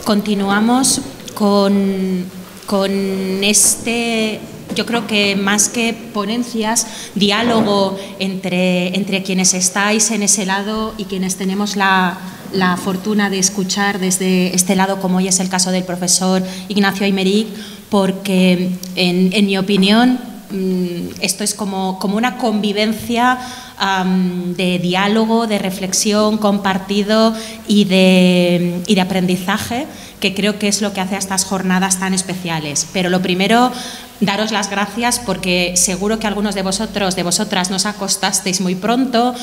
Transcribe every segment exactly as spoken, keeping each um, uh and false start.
continuamos con, con este, yo creo que más que ponencias, diálogo entre, entre quienes estáis en ese lado y quienes tenemos la, la fortuna de escuchar desde este lado, como hoy es el caso del profesor Ignacio Aymerich, porque en, en mi opinión esto es como, como una convivencia um, de diálogo, de reflexión compartido y de, y de aprendizaje, que creo que es lo que hace a estas jornadas tan especiales. Pero lo primero, daros las gracias porque seguro que algunos de vosotros, de vosotras, nos acostasteis muy pronto,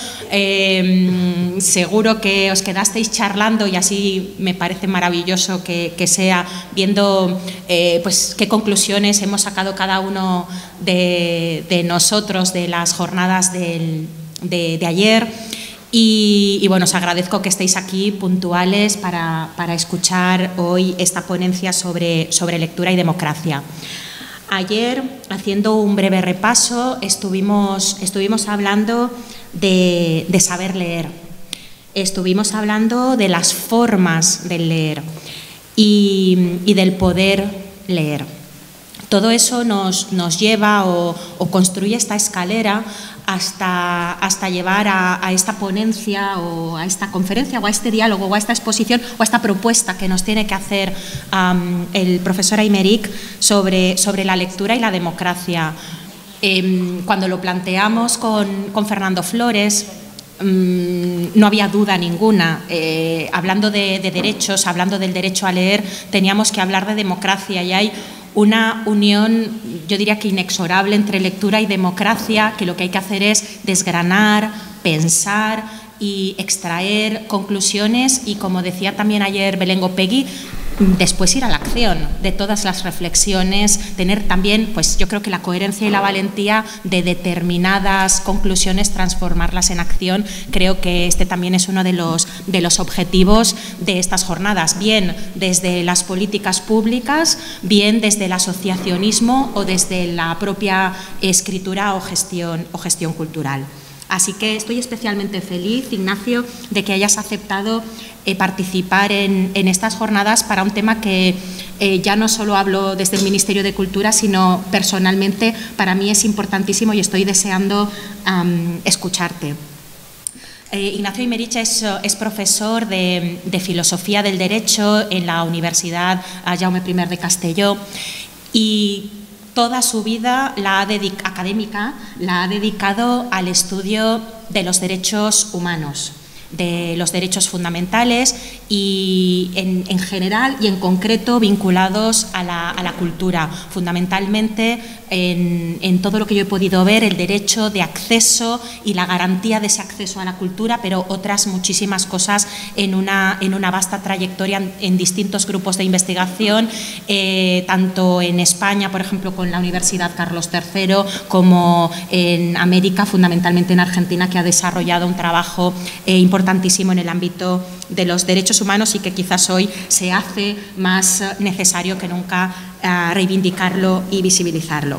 eh, seguro que os quedasteis charlando y así me parece maravilloso que, que sea, viendo eh, pues, qué conclusiones hemos sacado cada uno de, de nosotros de las jornadas del, de, de ayer. Y, y bueno, os agradezco que estéis aquí puntuales para, para escuchar hoy esta ponencia sobre, sobre lectura y democracia. Ayer, haciendo un breve repaso, estuvimos, estuvimos hablando de, de saber leer, estuvimos hablando de las formas del leer y, y del poder leer. Todo eso nos, nos lleva o, o construye esta escalera hasta, hasta llevar a, a esta ponencia o a esta conferencia o a este diálogo o a esta exposición o a esta propuesta que nos tiene que hacer um, el profesor Aymerich sobre, sobre la lectura y la democracia. Eh, cuando lo planteamos con, con Fernando Flores, um, no había duda ninguna. Eh, hablando de, de derechos, hablando del derecho a leer, teníamos que hablar de democracia y hay una unión, yo diría que inexorable, entre lectura y democracia, que lo que hay que hacer es desgranar, pensar y extraer conclusiones y, como decía también ayer Belén Gopegui, después ir a la acción de todas las reflexiones, tener también, pues yo creo que la coherencia y la valentía de determinadas conclusiones, transformarlas en acción. Creo que este también es uno de los, de los objetivos de estas jornadas, bien desde las políticas públicas, bien desde el asociacionismo o desde la propia escritura o gestión, o gestión cultural. Así que estoy especialmente feliz, Ignacio, de que hayas aceptado eh, participar en, en estas jornadas para un tema que eh, ya no solo hablo desde el Ministerio de Cultura, sino personalmente para mí es importantísimo y estoy deseando um, escucharte. Eh, Ignacio Aymerich es, es profesor de, de Filosofía del Derecho en la Universidad Jaume primero de Castelló y toda su vida la ha académica la ha dedicado al estudio de los derechos humanos, de los derechos fundamentales y en, en general y en concreto vinculados a la, a la cultura, fundamentalmente en, en todo lo que yo he podido ver, el derecho de acceso y la garantía de ese acceso a la cultura, pero otras muchísimas cosas en una, en una vasta trayectoria en, en distintos grupos de investigación, eh, tanto en España, por ejemplo, con la Universidad Carlos tercero, como en América, fundamentalmente en Argentina, que ha desarrollado un trabajo eh, importante importantísimo en el ámbito de los derechos humanos y que quizás hoy se hace más necesario que nunca uh, reivindicarlo y visibilizarlo.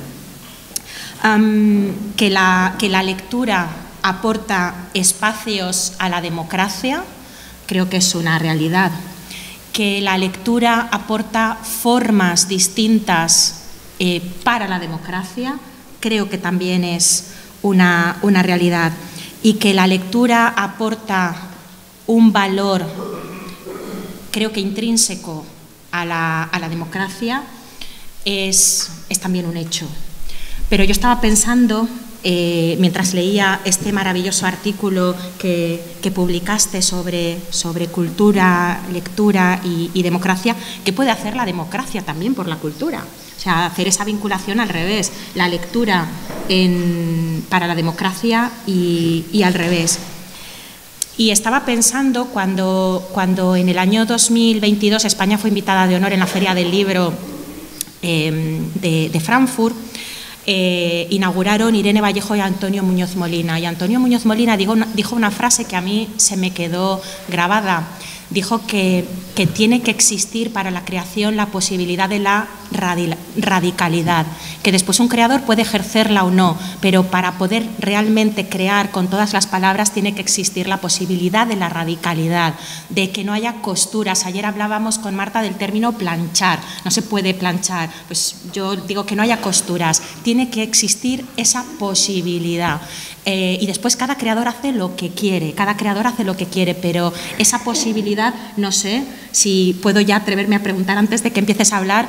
Um, que, la, que la lectura aporta espacios a la democracia, creo que es una realidad. Que la lectura aporta formas distintas eh, para la democracia, creo que también es una, una realidad. Y que la lectura aporta un valor, creo que intrínseco a la, a la democracia, es, es también un hecho. Pero yo estaba pensando, eh, mientras leía este maravilloso artículo que, que publicaste sobre, sobre cultura, lectura y, y democracia, ¿qué puede hacer la democracia también por la cultura? O sea, hacer esa vinculación al revés, la lectura en, para la democracia y, y al revés. Y estaba pensando cuando, cuando en el año dos mil veintidós España fue invitada de honor en la Feria del Libro eh, de, de Frankfurt, eh, inauguraron Irene Vallejo y Antonio Muñoz Molina. Y Antonio Muñoz Molina dijo una, dijo una frase que a mí se me quedó grabada. Dijo que, que tiene que existir para la creación la posibilidad de la radicalidad, que después un creador puede ejercerla o no, pero para poder realmente crear con todas las palabras tiene que existir la posibilidad de la radicalidad, de que no haya costuras. Ayer hablábamos con Marta del término planchar, no se puede planchar, pues yo digo que no haya costuras, tiene que existir esa posibilidad. Eh, y después cada creador hace lo que quiere, cada creador hace lo que quiere, pero esa posibilidad, no sé si puedo ya atreverme a preguntar antes de que empieces a hablar,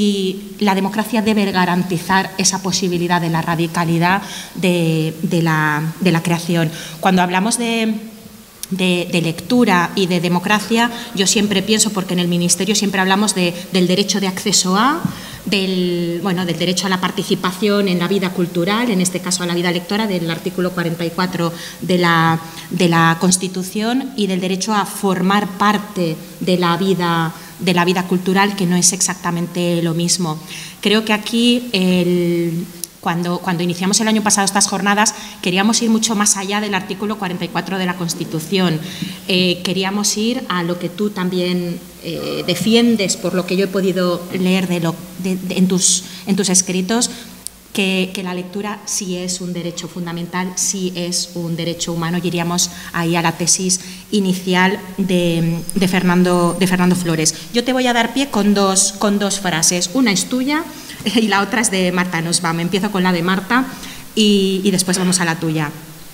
si la democracia debe garantizar esa posibilidad de la radicalidad de, de, la, de la creación. Cuando hablamos de... De, de lectura y de democracia, yo siempre pienso, porque en el Ministerio siempre hablamos de, del derecho de acceso a, del, bueno, del derecho a la participación en la vida cultural, en este caso a la vida lectora, del artículo cuarenta y cuatro de la, de la Constitución, y del derecho a formar parte de la vida, de la vida cultural, que no es exactamente lo mismo. Creo que aquí el... Cuando, cuando iniciamos el año pasado estas jornadas, queríamos ir mucho más allá del artículo cuarenta y cuatro de la Constitución. Eh, queríamos ir a lo que tú también eh, defiendes, por lo que yo he podido leer de lo, de, de, en, tus, en tus escritos, que, que la lectura sí es un derecho fundamental, sí es un derecho humano, y iríamos ahí a la tesis inicial de, de, Fernando, de Fernando Flores. Yo te voy a dar pie con dos, con dos frases. Una es tuya y la otra es de Marta Nussbaum. Empiezo con la de Marta y, y después vamos a la tuya.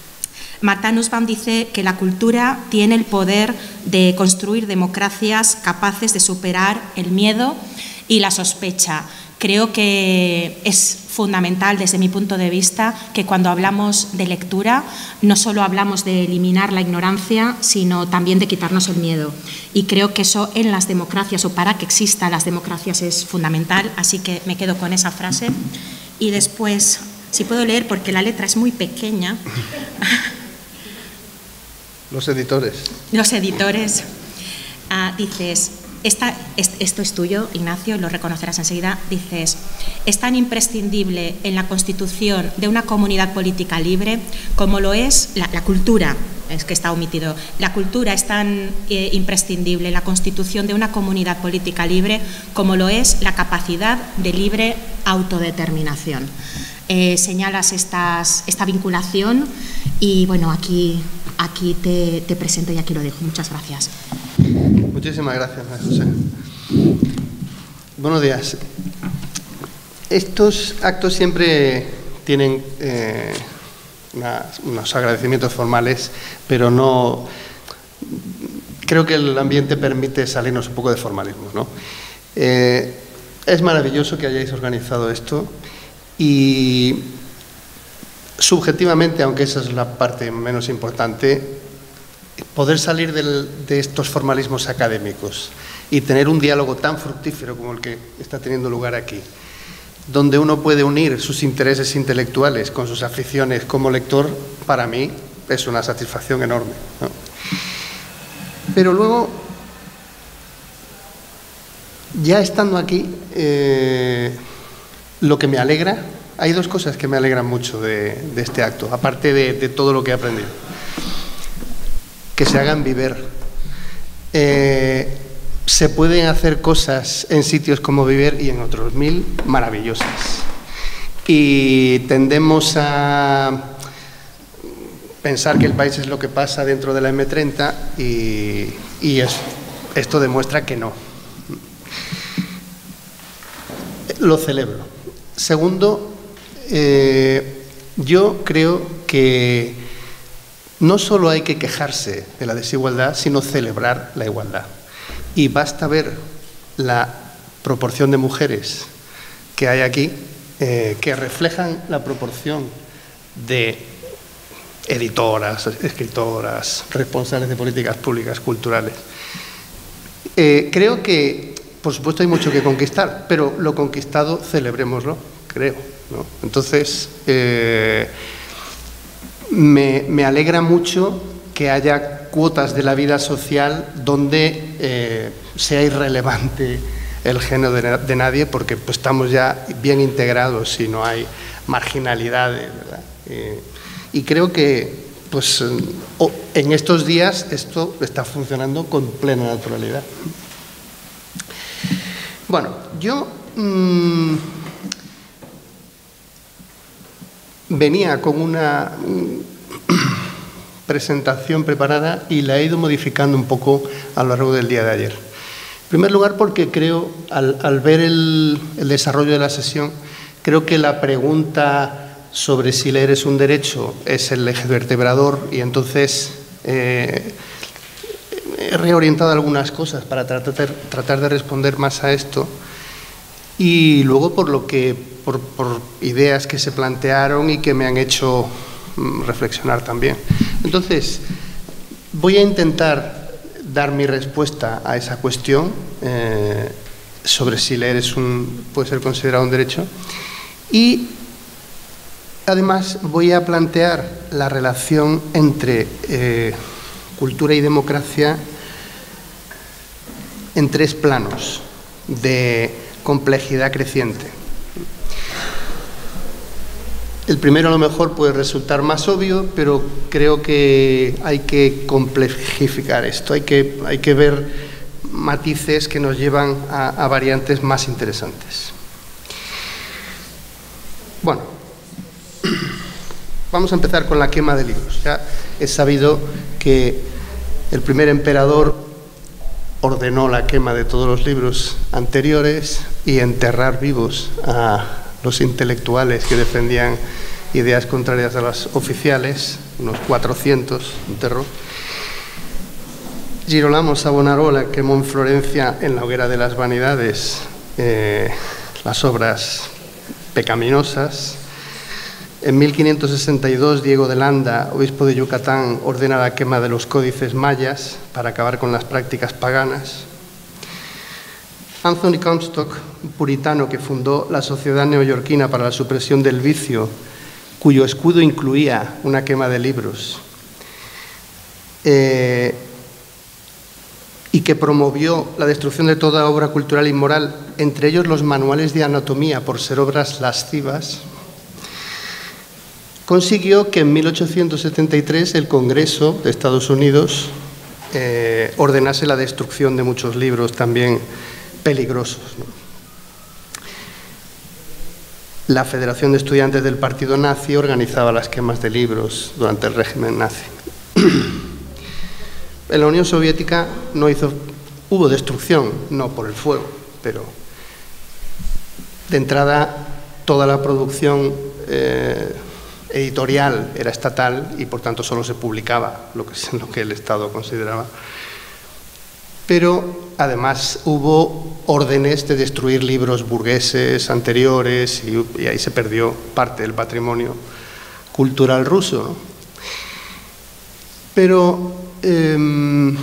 Marta Nussbaum dice que la cultura tiene el poder de construir democracias capaces de superar el miedo y la sospecha. Creo que es fundamental, desde mi punto de vista, que cuando hablamos de lectura no solo hablamos de eliminar la ignorancia, sino también de quitarnos el miedo. Y creo que eso en las democracias, o para que existan las democracias, es fundamental. Así que me quedo con esa frase. Y después, si puedo leer, porque la letra es muy pequeña. Los editores. Los editores. Ah, dices... Esta, esto es tuyo, Ignacio, lo reconocerás enseguida. Dices, es tan imprescindible en la constitución de una comunidad política libre como lo es la, la cultura, es que está omitido, la cultura es tan eh, imprescindible en la constitución de una comunidad política libre como lo es la capacidad de libre autodeterminación. Eh, señalas estas, esta vinculación y, bueno, aquí, aquí te, te presento y aquí lo dejo. Muchas gracias. Muchísimas gracias, María José. Buenos días. Estos actos siempre tienen eh, una, unos agradecimientos formales, pero no... Creo que el ambiente permite salirnos un poco de formalismo, ¿no? Eh, es maravilloso que hayáis organizado esto y subjetivamente, aunque esa es la parte menos importante, poder salir del, de estos formalismos académicos y tener un diálogo tan fructífero como el que está teniendo lugar aquí, donde uno puede unir sus intereses intelectuales con sus aficiones como lector, para mí es una satisfacción enorme, ¿no? Pero luego, ya estando aquí, eh, lo que me alegra, hay dos cosas que me alegran mucho de, de este acto, aparte de, de todo lo que he aprendido. Que se hagan Viver. Eh, se pueden hacer cosas en sitios como Viver y en otros mil maravillosas. Y tendemos a pensar que el país es lo que pasa dentro de la eme treinta y, y es, esto demuestra que no. Lo celebro. Segundo, eh, yo creo que no solo hay que quejarse de la desigualdad, sino celebrar la igualdad. Y basta ver la proporción de mujeres que hay aquí, eh, que reflejan la proporción de editoras, escritoras, responsables de políticas públicas culturales. Eh, creo que, por supuesto, hay mucho que conquistar, pero lo conquistado, celebrémoslo, creo, ¿no? Entonces, eh, Me, me alegra mucho que haya cuotas de la vida social donde eh, sea irrelevante el género de, de nadie, porque pues, estamos ya bien integrados y no hay marginalidades, ¿verdad? Eh, y creo que pues, en estos días esto está funcionando con plena naturalidad. Bueno, yo mmm, venía con una presentación preparada y la he ido modificando un poco a lo largo del día de ayer. En primer lugar, porque creo, al, al ver el, el desarrollo de la sesión, creo que la pregunta sobre si leer es un derecho es el eje vertebrador y entonces eh, he reorientado algunas cosas para tratar, tratar de responder más a esto y luego por lo que por, por ideas que se plantearon y que me han hecho reflexionar también. Entonces, voy a intentar dar mi respuesta a esa cuestión eh, sobre si leer es un, puede ser considerado un derecho y además voy a plantear la relación entre eh, cultura y democracia en tres planos de complejidad creciente. El primero a lo mejor puede resultar más obvio, pero creo que hay que complejificar esto, hay que, hay que ver matices que nos llevan a, a variantes más interesantes. Bueno, vamos a empezar con la quema de libros. Ya es sabido que el primer emperador ordenó la quema de todos los libros anteriores y enterrar vivos a los intelectuales que defendían ideas contrarias a las oficiales, unos cuatrocientos enterró. Girolamo Savonarola quemó en Florencia, en la hoguera de las vanidades, eh, las obras pecaminosas. En mil quinientos sesenta y dos, Diego de Landa, obispo de Yucatán, ordena la quema de los códices mayas para acabar con las prácticas paganas. Anthony Comstock, un puritano que fundó la Sociedad Neoyorquina para la Supresión del Vicio, cuyo escudo incluía una quema de libros, eh, y que promovió la destrucción de toda obra cultural y moral, entre ellos los manuales de anatomía, por ser obras lascivas, consiguió que en mil ochocientos setenta y tres el Congreso de Estados Unidos eh, ordenase la destrucción de muchos libros también peligrosos, ¿no? La Federación de Estudiantes del Partido Nazi organizaba las quemas de libros durante el régimen nazi. En la Unión Soviética no hizo, hubo destrucción, no por el fuego, pero de entrada toda la producción eh, editorial era estatal y por tanto solo se publicaba lo que, lo que el Estado consideraba. Pero además hubo órdenes de destruir libros burgueses anteriores y, y ahí se perdió parte del patrimonio cultural ruso, ¿no? Pero eh,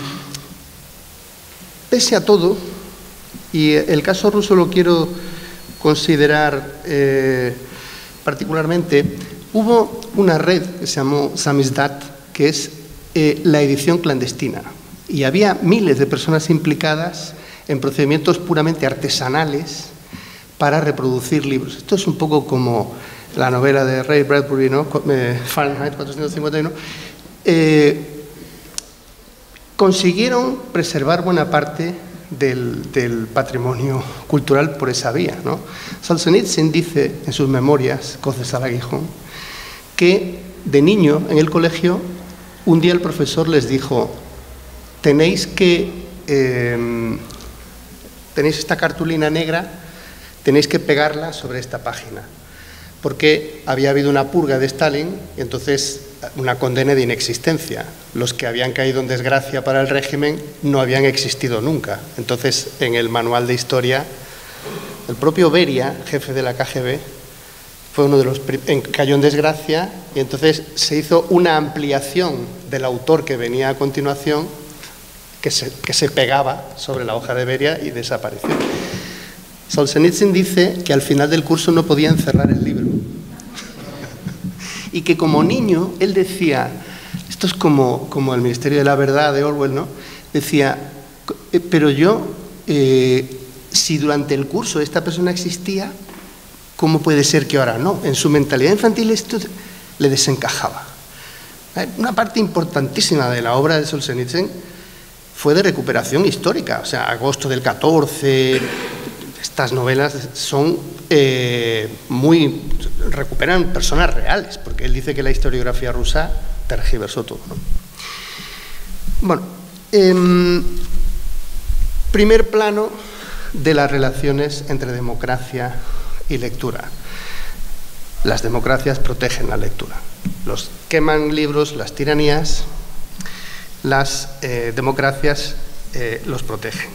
pese a todo, y el caso ruso lo quiero considerar eh, particularmente, hubo una red que se llamó Samizdat, que es eh, la edición clandestina. Y había miles de personas implicadas en procedimientos puramente artesanales para reproducir libros. Esto es un poco como la novela de Ray Bradbury, ¿no? Fahrenheit cuatrocientos cincuenta y uno. Eh, consiguieron preservar buena parte del, del patrimonio cultural por esa vía, ¿no? Solzhenitsyn dice en sus memorias, Coces al aguijón, que de niño en el colegio un día el profesor les dijo: tenéis que, eh, tenéis esta cartulina negra, tenéis que pegarla sobre esta página, porque había habido una purga de Stalin y entonces una condena de inexistencia. Los que habían caído en desgracia para el régimen no habían existido nunca. Entonces, en el manual de historia, el propio Beria, jefe de la K G B, fue uno de los en, cayó en desgracia y entonces se hizo una ampliación del autor que venía a continuación, Que se, que se pegaba sobre la hoja de Beria y desapareció. Solzhenitsyn dice que al final del curso no podía encerrar el libro. Y que como niño él decía, esto es como, como el Ministerio de la Verdad de Orwell, ¿no? Decía, pero yo, eh, si durante el curso esta persona existía, ¿cómo puede ser que ahora no? En su mentalidad infantil esto le desencajaba. Una parte importantísima de la obra de Solzhenitsyn fue de recuperación histórica, o sea, agosto del catorce, estas novelas son eh, muy... recuperan personas reales, porque él dice que la historiografía rusa tergiversó todo, ¿no? Bueno, eh, primer plano de las relaciones entre democracia y lectura. Las democracias protegen la lectura. Los queman libros, las tiranías, las eh, democracias eh, los protegen.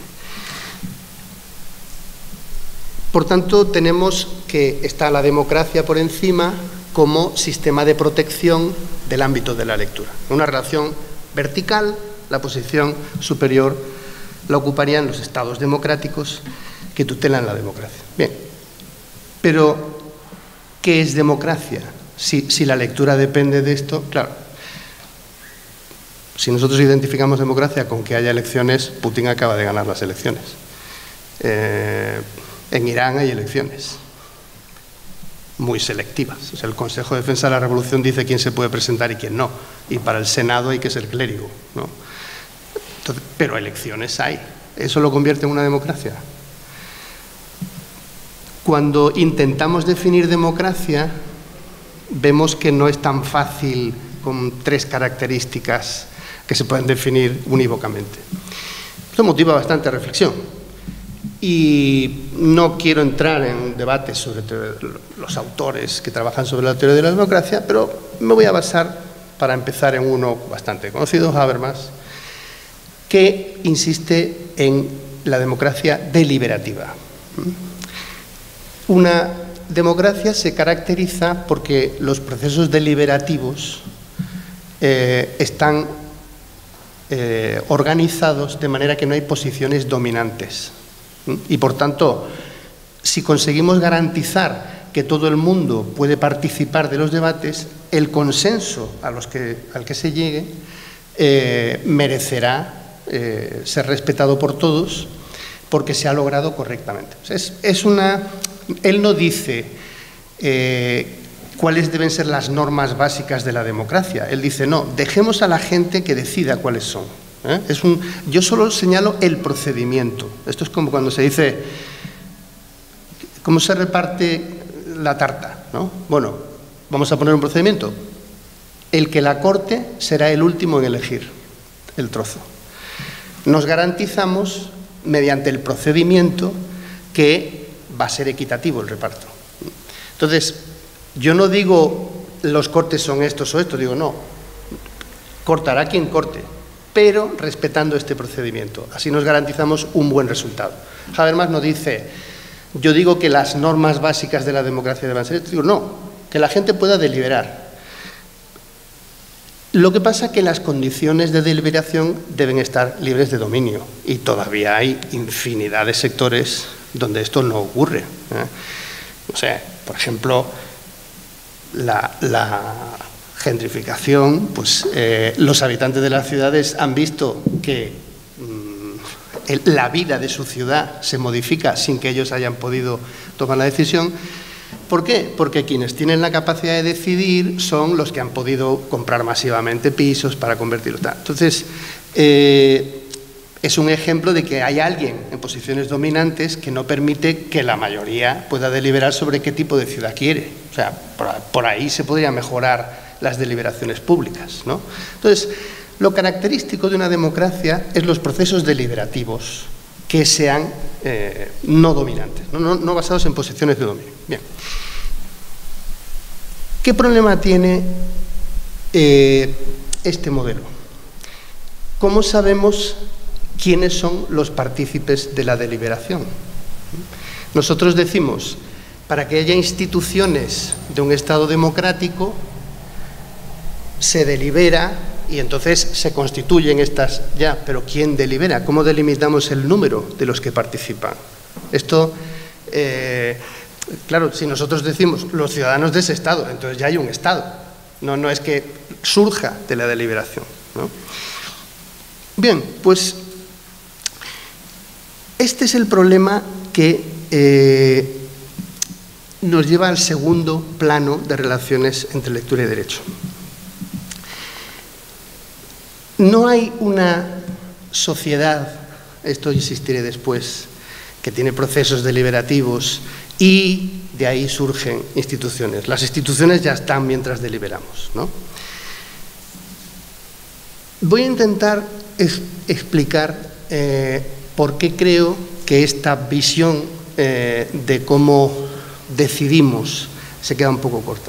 Por tanto, tenemos que está la democracia por encima como sistema de protección del ámbito de la lectura. Una relación vertical, la posición superior la ocuparían los estados democráticos que tutelan la democracia. Bien, pero ¿qué es democracia? Si, si la lectura depende de esto, claro. Si nosotros identificamos democracia con que haya elecciones, Putin acaba de ganar las elecciones. Eh, en Irán hay elecciones muy selectivas. O sea, el Consejo de Defensa de la Revolución dice quién se puede presentar y quién no. Y para el Senado hay que ser clérigo, ¿no? Entonces, pero elecciones hay. ¿Eso lo convierte en una democracia? Cuando intentamos definir democracia, vemos que no es tan fácil con tres características que se pueden definir unívocamente. Esto motiva bastante reflexión. Y no quiero entrar en debates sobre los autores que trabajan sobre la teoría de la democracia, pero me voy a basar, para empezar, en uno bastante conocido, Habermas, que insiste en la democracia deliberativa. Una democracia se caracteriza porque los procesos deliberativos eh, están eh, organizados de manera que no hay posiciones dominantes. Y, por tanto, si conseguimos garantizar que todo el mundo puede participar de los debates, el consenso a los que, al que se llegue eh, merecerá eh, ser respetado por todos porque se ha logrado correctamente. O sea, es, es una, él no dice eh, cuáles deben ser las normas básicas de la democracia. Él dice, no, dejemos a la gente que decida cuáles son. ¿Eh? Es un, yo solo señalo el procedimiento. Esto es como cuando se dice cómo se reparte la tarta, ¿no? Bueno, vamos a poner un procedimiento. El que la corte será el último en elegir el trozo. Nos garantizamos, mediante el procedimiento, que va a ser equitativo el reparto. Entonces, yo no digo los cortes son estos o estos, digo no, cortará quien corte, pero respetando este procedimiento. Así nos garantizamos un buen resultado. Habermas no dice, yo digo que las normas básicas de la democracia deben ser, digo, no, que la gente pueda deliberar. Lo que pasa es que las condiciones de deliberación deben estar libres de dominio y todavía hay infinidad de sectores donde esto no ocurre, ¿eh? O sea, por ejemplo, la... la gentrificación, pues eh, los habitantes de las ciudades han visto que mmm, el, la vida de su ciudad se modifica sin que ellos hayan podido tomar la decisión. ¿Por qué? Porque quienes tienen la capacidad de decidir son los que han podido comprar masivamente pisos para convertirlos. Entonces, eh, es un ejemplo de que hay alguien en posiciones dominantes que no permite que la mayoría pueda deliberar sobre qué tipo de ciudad quiere. O sea, por, por ahí se podría mejorar las deliberaciones públicas, ¿no? Entonces, lo característico de una democracia es los procesos deliberativos que sean eh, no dominantes, ¿no? No, no basados en posiciones de dominio. Bien. ¿Qué problema tiene eh, este modelo? ¿Cómo sabemos quiénes son los partícipes de la deliberación? Nosotros decimos, para que haya instituciones de un Estado democrático, se delibera y entonces se constituyen estas ya, pero ¿quién delibera? ¿Cómo delimitamos el número de los que participan? Esto, eh, claro, si nosotros decimos los ciudadanos de ese Estado, entonces ya hay un Estado, no, no es que surja de la deliberación, ¿no? Bien, pues este es el problema que eh, nos lleva al segundo plano de relaciones entre lectura y derecho. No hay una sociedad, esto insistiré después, que tiene procesos deliberativos y de ahí surgen instituciones. Las instituciones ya están mientras deliberamos, ¿no? Voy a intentar es, explicar eh, por qué creo que esta visión eh, de cómo decidimos se queda un poco corta.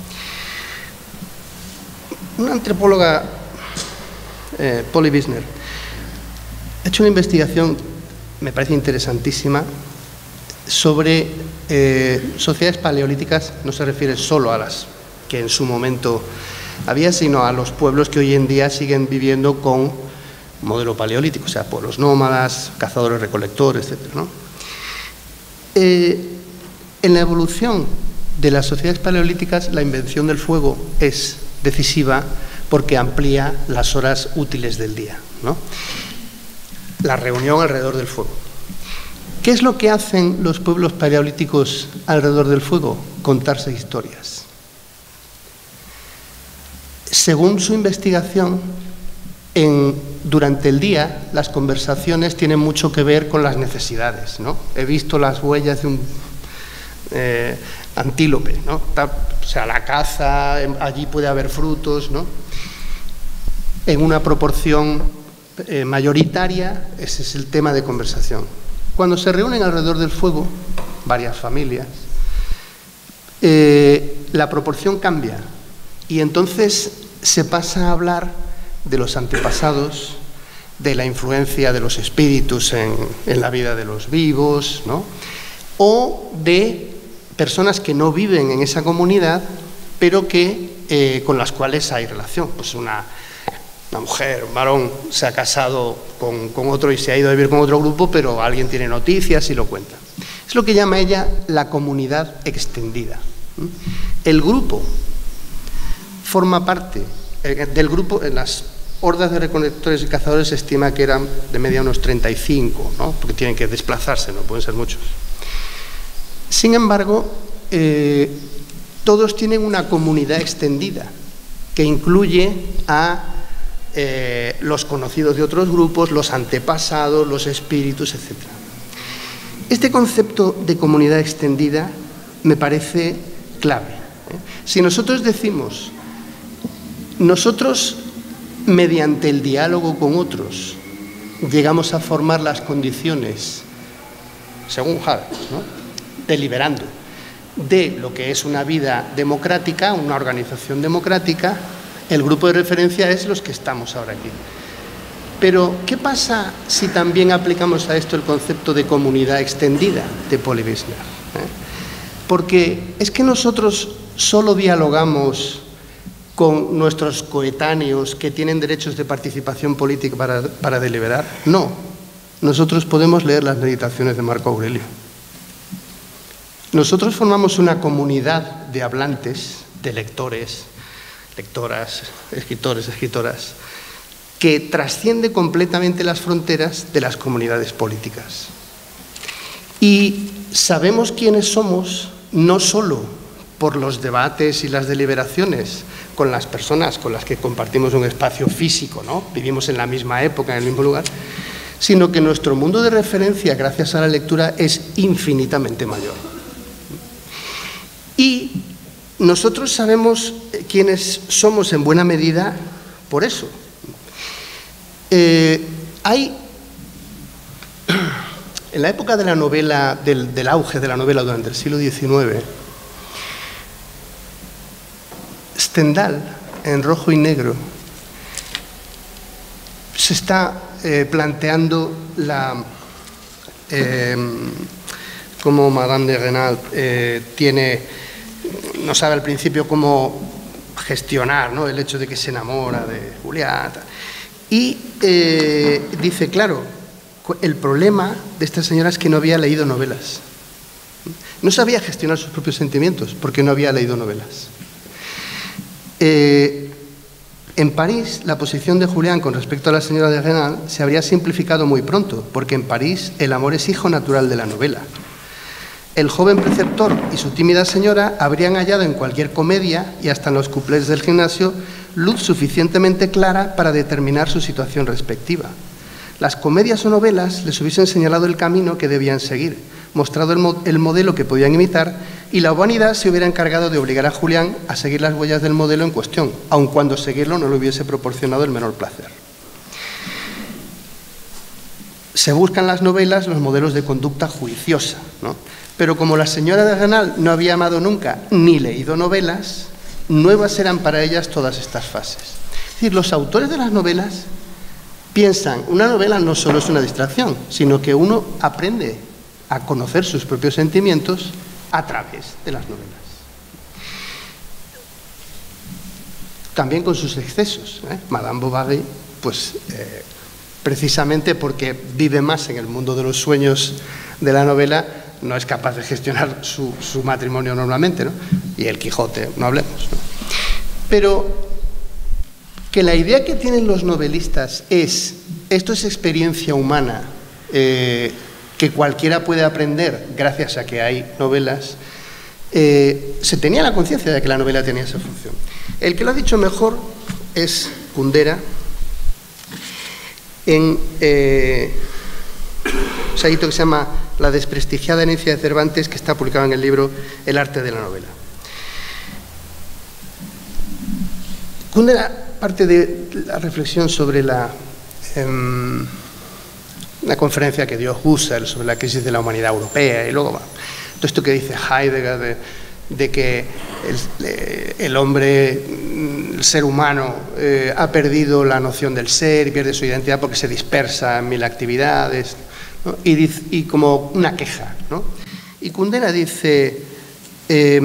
Una antropóloga, eh, Polly Wisner, ha hecho una investigación, me parece interesantísima, sobre eh, sociedades paleolíticas. No se refiere solo a las que en su momento había, sino a los pueblos que hoy en día siguen viviendo con modelo paleolítico, o sea, pueblos nómadas, cazadores, recolectores, etcétera, ¿no? Eh, en la evolución de las sociedades paleolíticas, la invención del fuego es decisiva porque amplía las horas útiles del día, ¿no? La reunión alrededor del fuego. ¿Qué es lo que hacen los pueblos paleolíticos alrededor del fuego? Contarse historias. Según su investigación, en, durante el día las conversaciones tienen mucho que ver con las necesidades, ¿no? He visto las huellas de un eh, antílope, ¿no? O sea, la caza, allí puede haber frutos, ¿no? En una proporción eh, mayoritaria, ese es el tema de conversación. Cuando se reúnen alrededor del fuego, varias familias, eh, la proporción cambia y entonces se pasa a hablar de los antepasados, de la influencia de los espíritus en, en la vida de los vivos, ¿no? O de personas que no viven en esa comunidad, pero que, eh, con las cuales hay relación. Pues una, una mujer, un varón, se ha casado con, con otro y se ha ido a vivir con otro grupo, pero alguien tiene noticias y lo cuenta. Es lo que llama ella la comunidad extendida. El grupo forma parte eh, del grupo. En las hordas de recolectores y cazadores se estima que eran de media unos treinta y cinco, ¿no? Porque tienen que desplazarse, no pueden ser muchos. Sin embargo, eh, todos tienen una comunidad extendida que incluye a eh, los conocidos de otros grupos, los antepasados, los espíritus, etcétera. Este concepto de comunidad extendida me parece clave, ¿eh? Si nosotros decimos, nosotros mediante el diálogo con otros llegamos a formar las condiciones, según Harris, ¿no?, deliberando, de lo que es una vida democrática, una organización democrática, el grupo de referencia es los que estamos ahora aquí. Pero, ¿qué pasa si también aplicamos a esto el concepto de comunidad extendida de Polly Wisner? ¿Eh? Porque es que nosotros solo dialogamos con nuestros coetáneos que tienen derechos de participación política para, para deliberar. No, nosotros podemos leer las meditaciones de Marco Aurelio. Nosotros formamos una comunidad de hablantes, de lectores, lectoras, escritores, escritoras, que trasciende completamente las fronteras de las comunidades políticas. Y sabemos quiénes somos no solo por los debates y las deliberaciones con las personas con las que compartimos un espacio físico, ¿no?, vivimos en la misma época, en el mismo lugar, sino que nuestro mundo de referencia, gracias a la lectura, es infinitamente mayor. Y nosotros sabemos quiénes somos en buena medida por eso. Eh, hay, en la época de la novela, del, del auge de la novela durante el siglo diecinueve, Stendhal, en Rojo y Negro, se está eh, planteando la, eh, cómo Madame de Renal eh, tiene, no sabe al principio cómo gestionar, ¿no?, el hecho de que se enamora de Julieta. Y eh, dice, claro, el problema de esta señora es que no había leído novelas. No sabía gestionar sus propios sentimientos porque no había leído novelas. Eh, en París, la posición de Julián con respecto a la señora de Renal se habría simplificado muy pronto, porque en París el amor es hijo natural de la novela. El joven preceptor y su tímida señora habrían hallado en cualquier comedia y hasta en los cuplés del gimnasio luz suficientemente clara para determinar su situación respectiva. Las comedias o novelas les hubiesen señalado el camino que debían seguir, mostrado el, mo el modelo que podían imitar, y la humanidad se hubiera encargado de obligar a Julián a seguir las huellas del modelo en cuestión, aun cuando seguirlo no le hubiese proporcionado el menor placer. Se buscan en las novelas los modelos de conducta juiciosa, ¿no? Pero como la señora de Renal no había amado nunca ni leído novelas, nuevas eran para ellas todas estas fases. Es decir, los autores de las novelas piensan, una novela no solo es una distracción, sino que uno aprende a conocer sus propios sentimientos a través de las novelas. También con sus excesos, ¿eh? Madame Bovary, pues eh, precisamente porque vive más en el mundo de los sueños de la novela, no es capaz de gestionar su, su matrimonio normalmente, ¿no? Y el Quijote, no hablemos, ¿no? Pero que la idea que tienen los novelistas es, esto es experiencia humana, eh, que cualquiera puede aprender gracias a que hay novelas, eh, se tenía la conciencia de que la novela tenía esa función. El que lo ha dicho mejor es Kundera, en eh, un ensayito que se llama La desprestigiada herencia de Cervantes, que está publicado en el libro El arte de la novela. Kundera parte de la reflexión sobre la, eh, la conferencia que dio Husserl sobre la crisis de la humanidad europea, y luego bueno, todo esto que dice Heidegger de, de que el, el hombre, el ser humano, eh, ha perdido la noción del ser y pierde su identidad porque se dispersa en mil actividades, ¿no? y, dice, y como una queja, ¿no? Y Kundera dice, eh,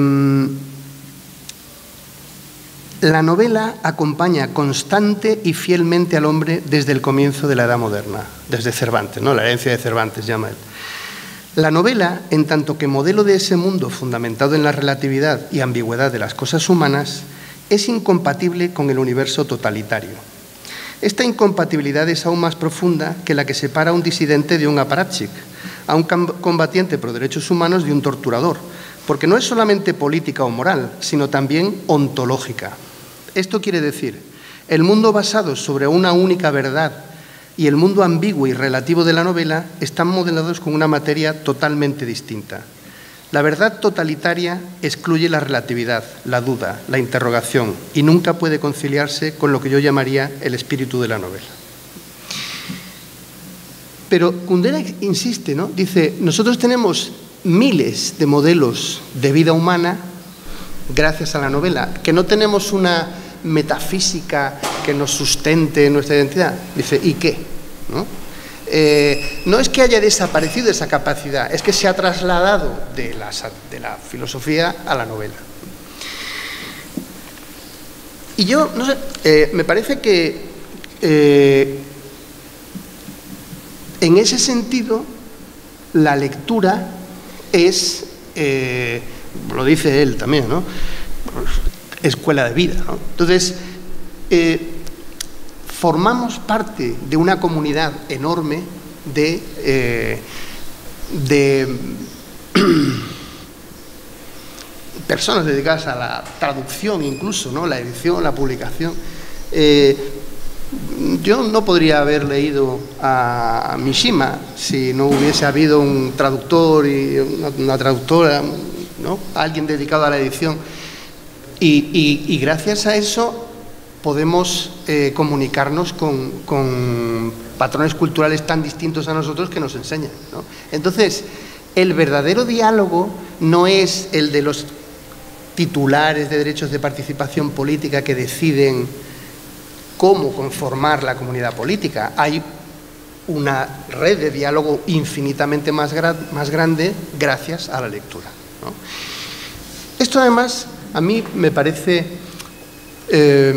la novela acompaña constante y fielmente al hombre desde el comienzo de la Edad Moderna, desde Cervantes, ¿no? La herencia de Cervantes llama él. La novela, en tanto que modelo de ese mundo fundamentado en la relatividad y ambigüedad de las cosas humanas, es incompatible con el universo totalitario. Esta incompatibilidad es aún más profunda que la que separa a un disidente de un apparatchik, a un combatiente por derechos humanos de un torturador, porque no es solamente política o moral, sino también ontológica. Esto quiere decir, el mundo basado sobre una única verdad y el mundo ambiguo y relativo de la novela están modelados con una materia totalmente distinta. La verdad totalitaria excluye la relatividad, la duda, la interrogación y nunca puede conciliarse con lo que yo llamaría el espíritu de la novela. Pero Kundera insiste, ¿no? Dice, nosotros tenemos miles de modelos de vida humana gracias a la novela, que no tenemos una metafísica que nos sustente nuestra identidad. Dice, ¿y qué? ¿No? Eh, no es que haya desaparecido esa capacidad, es que se ha trasladado de la, de la filosofía a la novela. Y yo, no sé, eh, me parece que eh, en ese sentido la lectura es, eh, lo dice él también, ¿no? Escuela de vida, ¿no? Entonces, eh, formamos parte de una comunidad enorme de, eh, de personas dedicadas a la traducción incluso, ¿no? La edición, la publicación. Eh, yo no podría haber leído a Mishima si no hubiese habido un traductor y una, una traductora, ¿no? Alguien dedicado a la edición. Y, y, y gracias a eso podemos eh, comunicarnos con, con patrones culturales tan distintos a nosotros que nos enseñan, ¿no? Entonces, el verdadero diálogo no es el de los titulares de derechos de participación política que deciden cómo conformar la comunidad política. Hay una red de diálogo infinitamente más, gra más grande gracias a la lectura, ¿no? Esto además a mí me parece eh,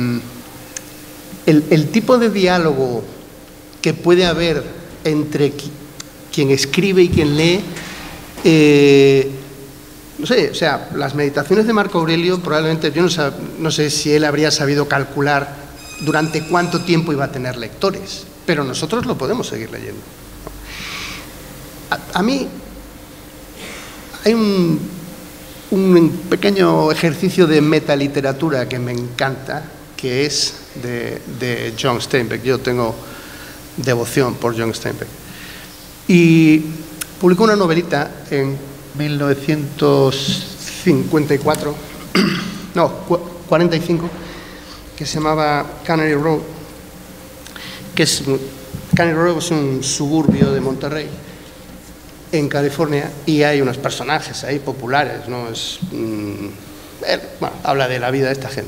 el, el tipo de diálogo que puede haber entre qui, quien escribe y quien lee, eh, no sé, o sea, las meditaciones de Marco Aurelio probablemente, yo no, sab, no sé si él habría sabido calcular durante cuánto tiempo iba a tener lectores, pero nosotros lo podemos seguir leyendo. A, a mí hay un... un pequeño ejercicio de metaliteratura que me encanta, que es de, de John Steinbeck. Yo tengo devoción por John Steinbeck. Y publicó una novelita en mil novecientos cincuenta y cuatro, no, cuarenta y cinco, que se llamaba Canary Row, que es, Canary Row es un suburbio de Monterrey, en California, y hay unos personajes ahí populares, ¿no? Es, mmm, eh, bueno, habla de la vida de esta gente,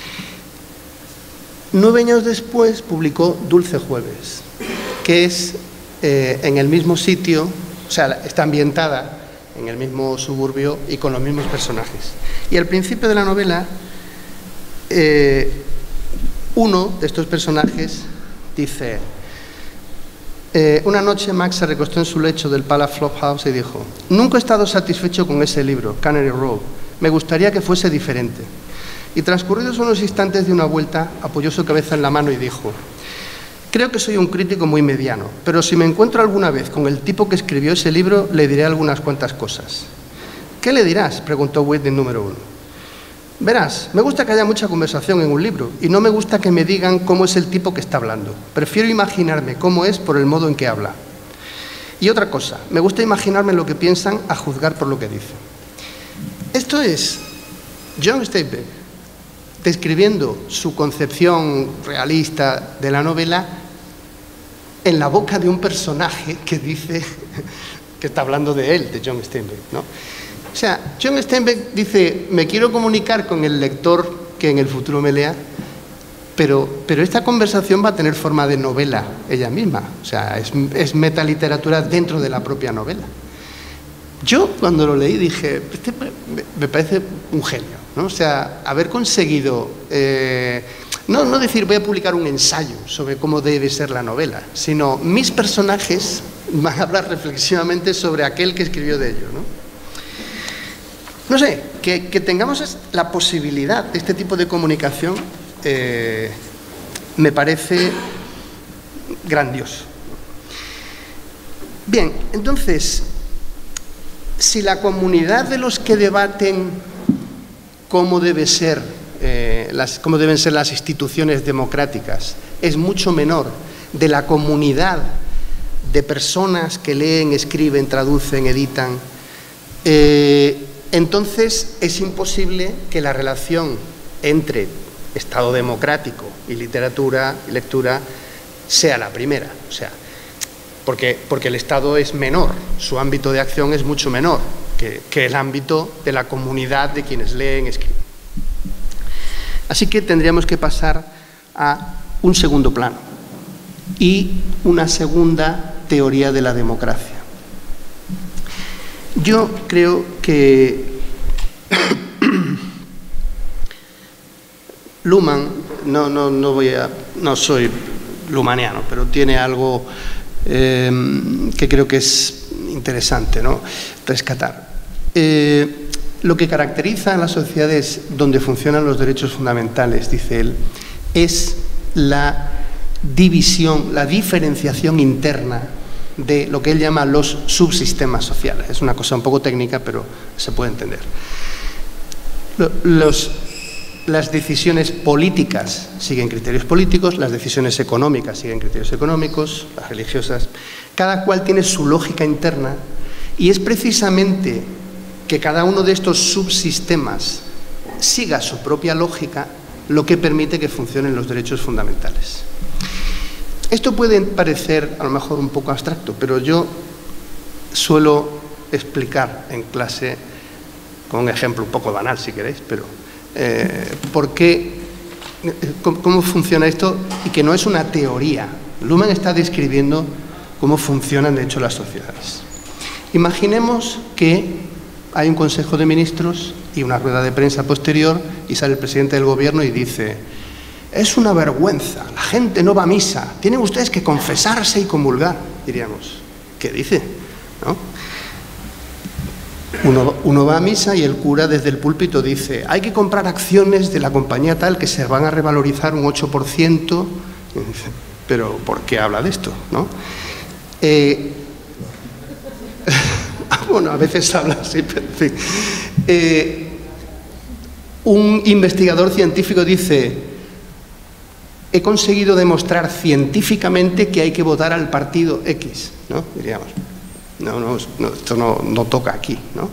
¿no? Nueve años después publicó Dulce Jueves, que es eh, en el mismo sitio, o sea, está ambientada en el mismo suburbio y con los mismos personajes. Y al principio de la novela, eh, uno de estos personajes dice: eh, una noche Max se recostó en su lecho del Palace Flophouse y dijo: nunca he estado satisfecho con ese libro, Canary Row, me gustaría que fuese diferente. Y transcurridos unos instantes de una vuelta, apoyó su cabeza en la mano y dijo: creo que soy un crítico muy mediano, pero si me encuentro alguna vez con el tipo que escribió ese libro, le diré algunas cuantas cosas. ¿Qué le dirás?, preguntó Whitney número uno. Verás, me gusta que haya mucha conversación en un libro y no me gusta que me digan cómo es el tipo que está hablando. Prefiero imaginarme cómo es por el modo en que habla. Y otra cosa, me gusta imaginarme lo que piensan a juzgar por lo que dicen. Esto es John Steinbeck describiendo su concepción realista de la novela en la boca de un personaje que dice que está hablando de él, de John Steinbeck, ¿no? O sea, John Steinbeck dice: me quiero comunicar con el lector que en el futuro me lea, pero, pero esta conversación va a tener forma de novela ella misma, o sea, es, es metaliteratura dentro de la propia novela. Yo cuando lo leí dije, este me parece un genio, ¿no? O sea, haber conseguido, eh, no, no decir voy a publicar un ensayo sobre cómo debe ser la novela, sino mis personajes van a hablar reflexivamente sobre aquel que escribió de ello, ¿no? No sé, que, que tengamos la posibilidad de este tipo de comunicación eh, me parece grandioso. Bien, entonces, si la comunidad de los que debaten cómo debe ser, eh, las, cómo deben ser las instituciones democráticas es mucho menor de la comunidad de personas que leen, escriben, traducen, editan, eh, entonces es imposible que la relación entre Estado democrático y literatura y lectura sea la primera, o sea, porque, porque el Estado es menor, su ámbito de acción es mucho menor que, que el ámbito de la comunidad de quienes leen, escriben. Así que tendríamos que pasar a un segundo plano y una segunda teoría de la democracia. Yo creo que Luhmann, no, no, no, voy a, no soy lumaniano, pero tiene algo eh, que creo que es interesante, ¿no?, rescatar. Eh, lo que caracteriza a las sociedades donde funcionan los derechos fundamentales, dice él, es la división, la diferenciación interna de lo que él llama los subsistemas sociales. Es una cosa un poco técnica, pero se puede entender. Los, las decisiones políticas siguen criterios políticos, las decisiones económicas siguen criterios económicos, las religiosas. Cada cual tiene su lógica interna y es precisamente que cada uno de estos subsistemas siga su propia lógica lo que permite que funcionen los derechos fundamentales. Esto puede parecer a lo mejor un poco abstracto, pero yo suelo explicar en clase, con un ejemplo un poco banal si queréis, pero eh, por qué, cómo, cómo funciona esto y que no es una teoría. Luhmann está describiendo cómo funcionan de hecho las sociedades. Imaginemos que hay un Consejo de Ministros y una rueda de prensa posterior y sale el presidente del gobierno y dice: es una vergüenza, la gente no va a misa, tienen ustedes que confesarse y comulgar, diríamos. ¿Qué dice? ¿No? Uno, uno va a misa y el cura desde el púlpito dice: hay que comprar acciones de la compañía tal que se van a revalorizar un ocho por ciento. Y dice, pero ¿por qué habla de esto? ¿No? Eh, bueno, a veces habla así, pero en fin. Eh, un investigador científico dice: he conseguido demostrar científicamente que hay que votar al partido X, ¿no? Diríamos, no, no, no esto no, no toca aquí, ¿no?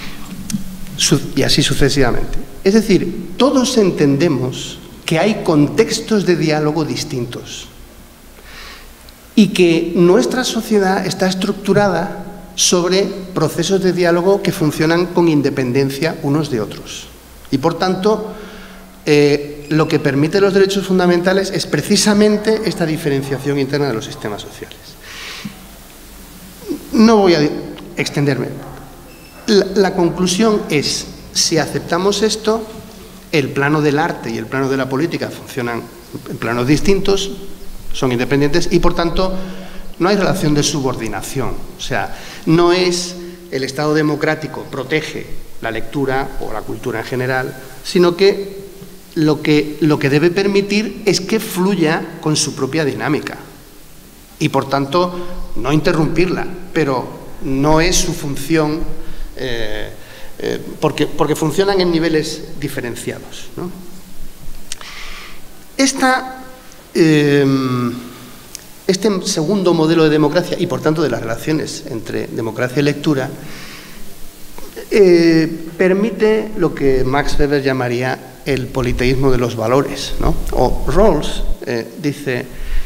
Y así sucesivamente. Es decir, todos entendemos que hay contextos de diálogo distintos y que nuestra sociedad está estructurada sobre procesos de diálogo que funcionan con independencia unos de otros. Y por tanto, eh, lo que permite los derechos fundamentales es precisamente esta diferenciación interna de los sistemas sociales. No voy a extenderme. La, la conclusión es, si aceptamos esto, el plano del arte y el plano de la política funcionan en planos distintos, son independientes y, por tanto, no hay relación de subordinación. O sea, no es el Estado democrático protege la lectura o la cultura en general, sino que lo que, lo que debe permitir es que fluya con su propia dinámica y, por tanto, no interrumpirla, pero no es su función, eh, eh, porque, porque funcionan en niveles diferenciados, ¿no? Esta, eh, este segundo modelo de democracia y, por tanto, de las relaciones entre democracia y lectura, eh, permite lo que Max Weber llamaría el politeísmo de los valores, ¿no? O Rawls eh, dice,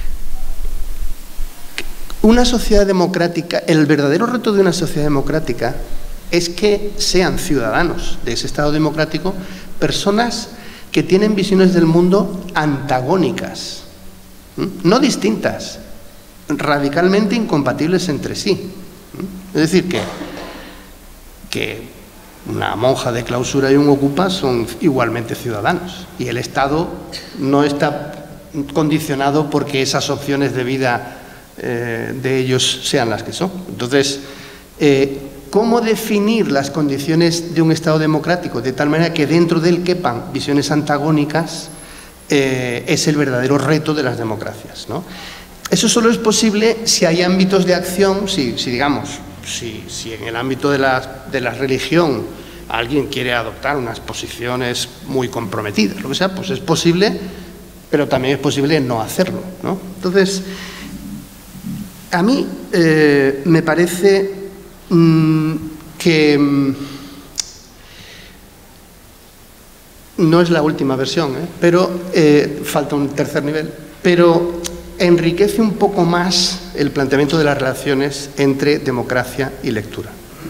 una sociedad democrática, el verdadero reto de una sociedad democrática es que sean ciudadanos de ese Estado democrático personas que tienen visiones del mundo antagónicas, ¿m? No distintas, radicalmente incompatibles entre sí. ¿M? Es decir, que, que una monja de clausura y un ocupa son igualmente ciudadanos y el Estado no está condicionado porque esas opciones de vida eh, de ellos sean las que son. Entonces, eh, ¿cómo definir las condiciones de un Estado democrático de tal manera que dentro de él quepan visiones antagónicas? Eh, es el verdadero reto de las democracias, ¿no? Eso solo es posible si hay ámbitos de acción, si, si digamos, Si, si en el ámbito de la, de la religión alguien quiere adoptar unas posiciones muy comprometidas, lo que sea, pues es posible, pero también es posible no hacerlo, ¿no? Entonces, a mí eh, me parece mmm, que mmm, no es la última versión, ¿eh? pero eh, falta un tercer nivel, pero enriquece un poco más el planteamiento de las relaciones entre democracia y lectura.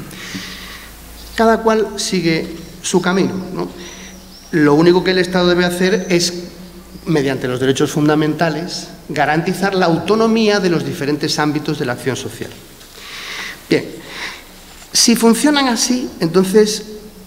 Cada cual sigue su camino, ¿no? Lo único que el Estado debe hacer es, mediante los derechos fundamentales, garantizar la autonomía de los diferentes ámbitos de la acción social. Bien, si funcionan así, entonces,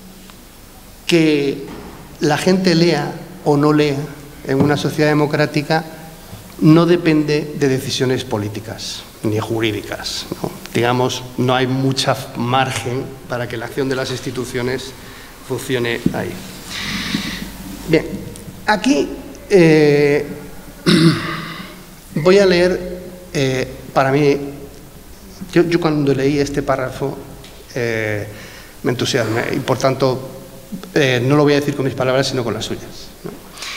que la gente lea o no lea en una sociedad democrática no depende de decisiones políticas ni jurídicas, ¿no? Digamos, no hay mucha margen para que la acción de las instituciones funcione ahí. Bien, aquí eh, voy a leer, eh, para mí, yo, yo cuando leí este párrafo eh, me entusiasmé y por tanto eh, no lo voy a decir con mis palabras sino con las suyas, ¿no?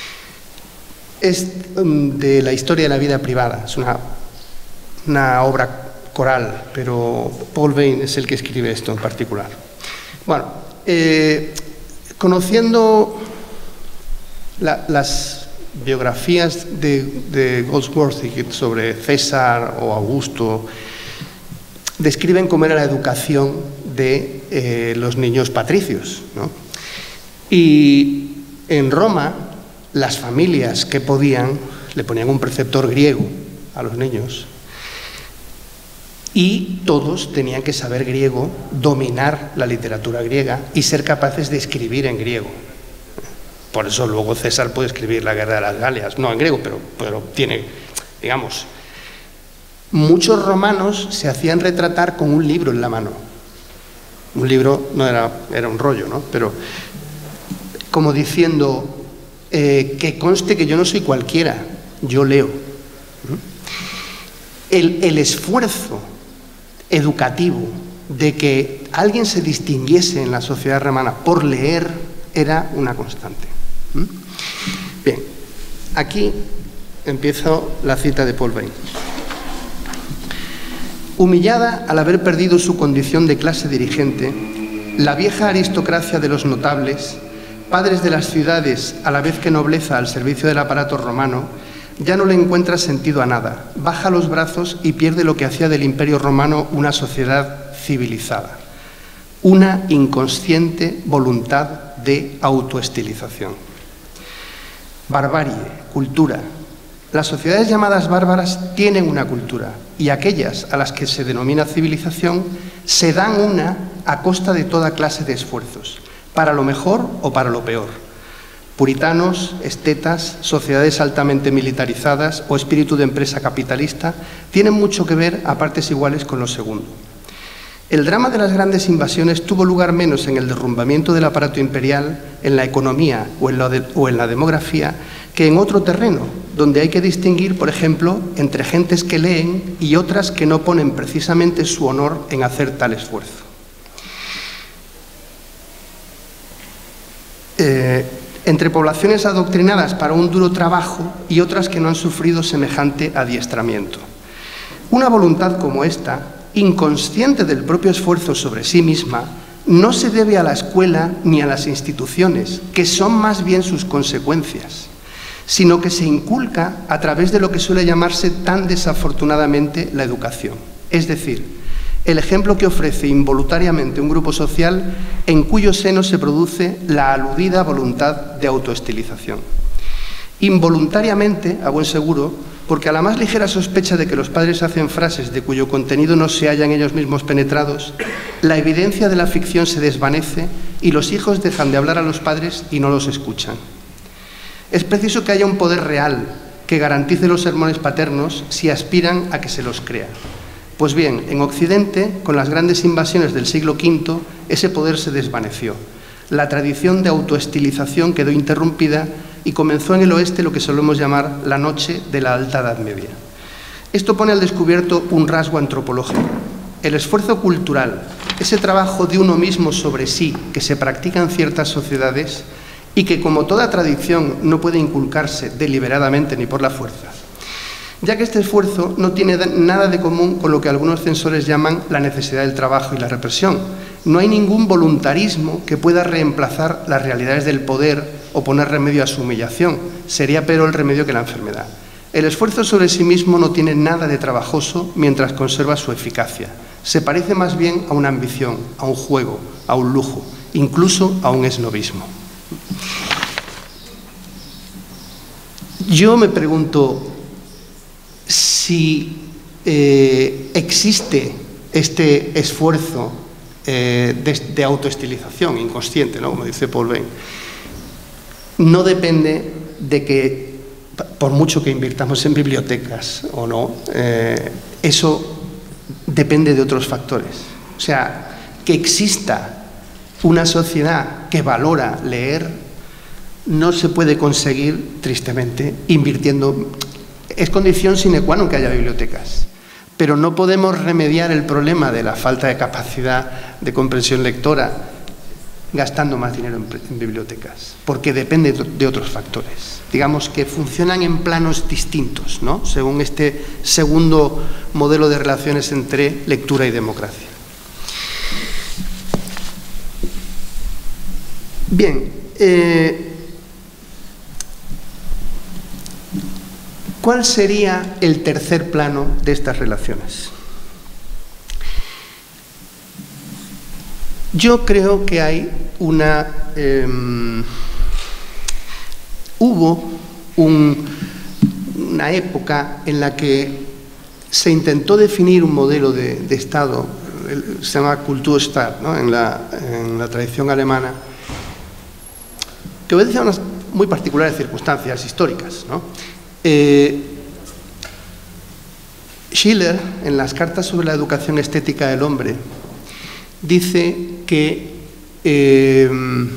Es de la historia de la vida privada, es una, una obra coral, pero Paul Vane es el que escribe esto en particular. Bueno, eh, conociendo la, las biografías de, de Goldsworthy sobre César o Augusto, describen cómo era la educación de eh, los niños patricios, ¿no? Y en Roma, las familias que podían le ponían un preceptor griego a los niños y todos tenían que saber griego, dominar la literatura griega y ser capaces de escribir en griego. Por eso luego César puede escribir la Guerra de las Galias, no en griego, pero, pero tiene, digamos, muchos romanos se hacían retratar con un libro en la mano. Un libro no era, era un rollo, ¿no? Pero como diciendo, Eh, que conste que yo no soy cualquiera, yo leo. El, el esfuerzo educativo de que alguien se distinguiese en la sociedad romana por leer era una constante. Bien, aquí Empiezo la cita de Paul Bain. Humillada al haber perdido su condición de clase dirigente, la vieja aristocracia de los notables, padres de las ciudades a la vez que nobleza al servicio del aparato romano, ya no le encuentra sentido a nada, baja los brazos y pierde lo que hacía del Imperio Romano una sociedad civilizada, una inconsciente voluntad de autoestilización. Barbarie, cultura. Las sociedades llamadas bárbaras tienen una cultura y aquellas a las que se denomina civilización se dan una a costa de toda clase de esfuerzos, para lo mejor o para lo peor. Puritanos, estetas, sociedades altamente militarizadas o espíritu de empresa capitalista tienen mucho que ver a partes iguales con lo segundo. El drama de las grandes invasiones tuvo lugar menos en el derrumbamiento del aparato imperial, en la economía o en la, de, o en la demografía, que en otro terreno, donde hay que distinguir, por ejemplo, entre gentes que leen y otras que no ponen precisamente su honor en hacer tal esfuerzo. Eh, entre poblaciones adoctrinadas para un duro trabajo y otras que no han sufrido semejante adiestramiento. Una voluntad como esta, inconsciente del propio esfuerzo sobre sí misma, no se debe a la escuela ni a las instituciones, que son más bien sus consecuencias, sino que se inculca a través de lo que suele llamarse tan desafortunadamente la educación. Es decir, el ejemplo que ofrece involuntariamente un grupo social en cuyo seno se produce la aludida voluntad de autoestilización. Involuntariamente, a buen seguro, porque a la más ligera sospecha de que los padres hacen frases de cuyo contenido no se hallan ellos mismos penetrados, la evidencia de la ficción se desvanece y los hijos dejan de hablar a los padres y no los escuchan. Es preciso que haya un poder real que garantice los sermones paternos si aspiran a que se los crea. Pues bien, en Occidente, con las grandes invasiones del siglo quinto, ese poder se desvaneció. La tradición de autoestilización quedó interrumpida y comenzó en el oeste lo que solemos llamar la noche de la Alta Edad Media. Esto pone al descubierto un rasgo antropológico. El esfuerzo cultural, ese trabajo de uno mismo sobre sí que se practica en ciertas sociedades y que, como toda tradición, no puede inculcarse deliberadamente ni por la fuerza, ya que este esfuerzo no tiene nada de común con lo que algunos censores llaman la necesidad del trabajo y la represión. No hay ningún voluntarismo que pueda reemplazar las realidades del poder o poner remedio a su humillación. Sería peor el remedio que la enfermedad. El esfuerzo sobre sí mismo no tiene nada de trabajoso mientras conserva su eficacia. Se parece más bien a una ambición, a un juego, a un lujo, incluso a un esnobismo. Yo me pregunto si eh, existe este esfuerzo eh, de, de autoestilización inconsciente, ¿no? Como dice Paul Bain, no depende de que, por mucho que invirtamos en bibliotecas o no, eh, eso depende de otros factores. O sea, que exista una sociedad que valora leer no se puede conseguir, tristemente, invirtiendo. Es condición sine qua non que haya bibliotecas, pero no podemos remediar el problema de la falta de capacidad de comprensión lectora gastando más dinero en, en bibliotecas, porque depende de otros factores, digamos que funcionan en planos distintos, ¿no? Según este segundo modelo de relaciones entre lectura y democracia. Bien, eh, ¿cuál sería el tercer plano de estas relaciones? Yo creo que hay una... Eh, hubo un, una época en la que se intentó definir un modelo de, de Estado, se llama Kulturstaat, ¿no? en, la, en la tradición alemana, que obedece a unas muy particulares circunstancias históricas, ¿no? Eh, Schiller, en las cartas sobre la educación estética del hombre, dice que eh, en,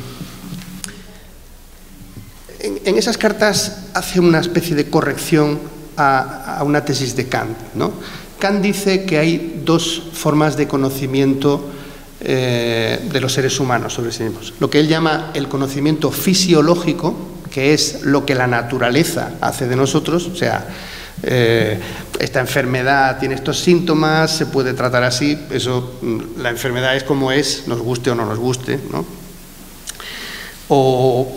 en esas cartas hace una especie de corrección a, a una tesis de Kant, ¿no? Kant dice que hay dos formas de conocimiento eh, de los seres humanos sobre sí mismos. Lo que él llama el conocimiento fisiológico, que es lo que la naturaleza hace de nosotros, o sea, eh, esta enfermedad tiene estos síntomas, se puede tratar así, eso, la enfermedad es como es, nos guste o no nos guste, ¿no? O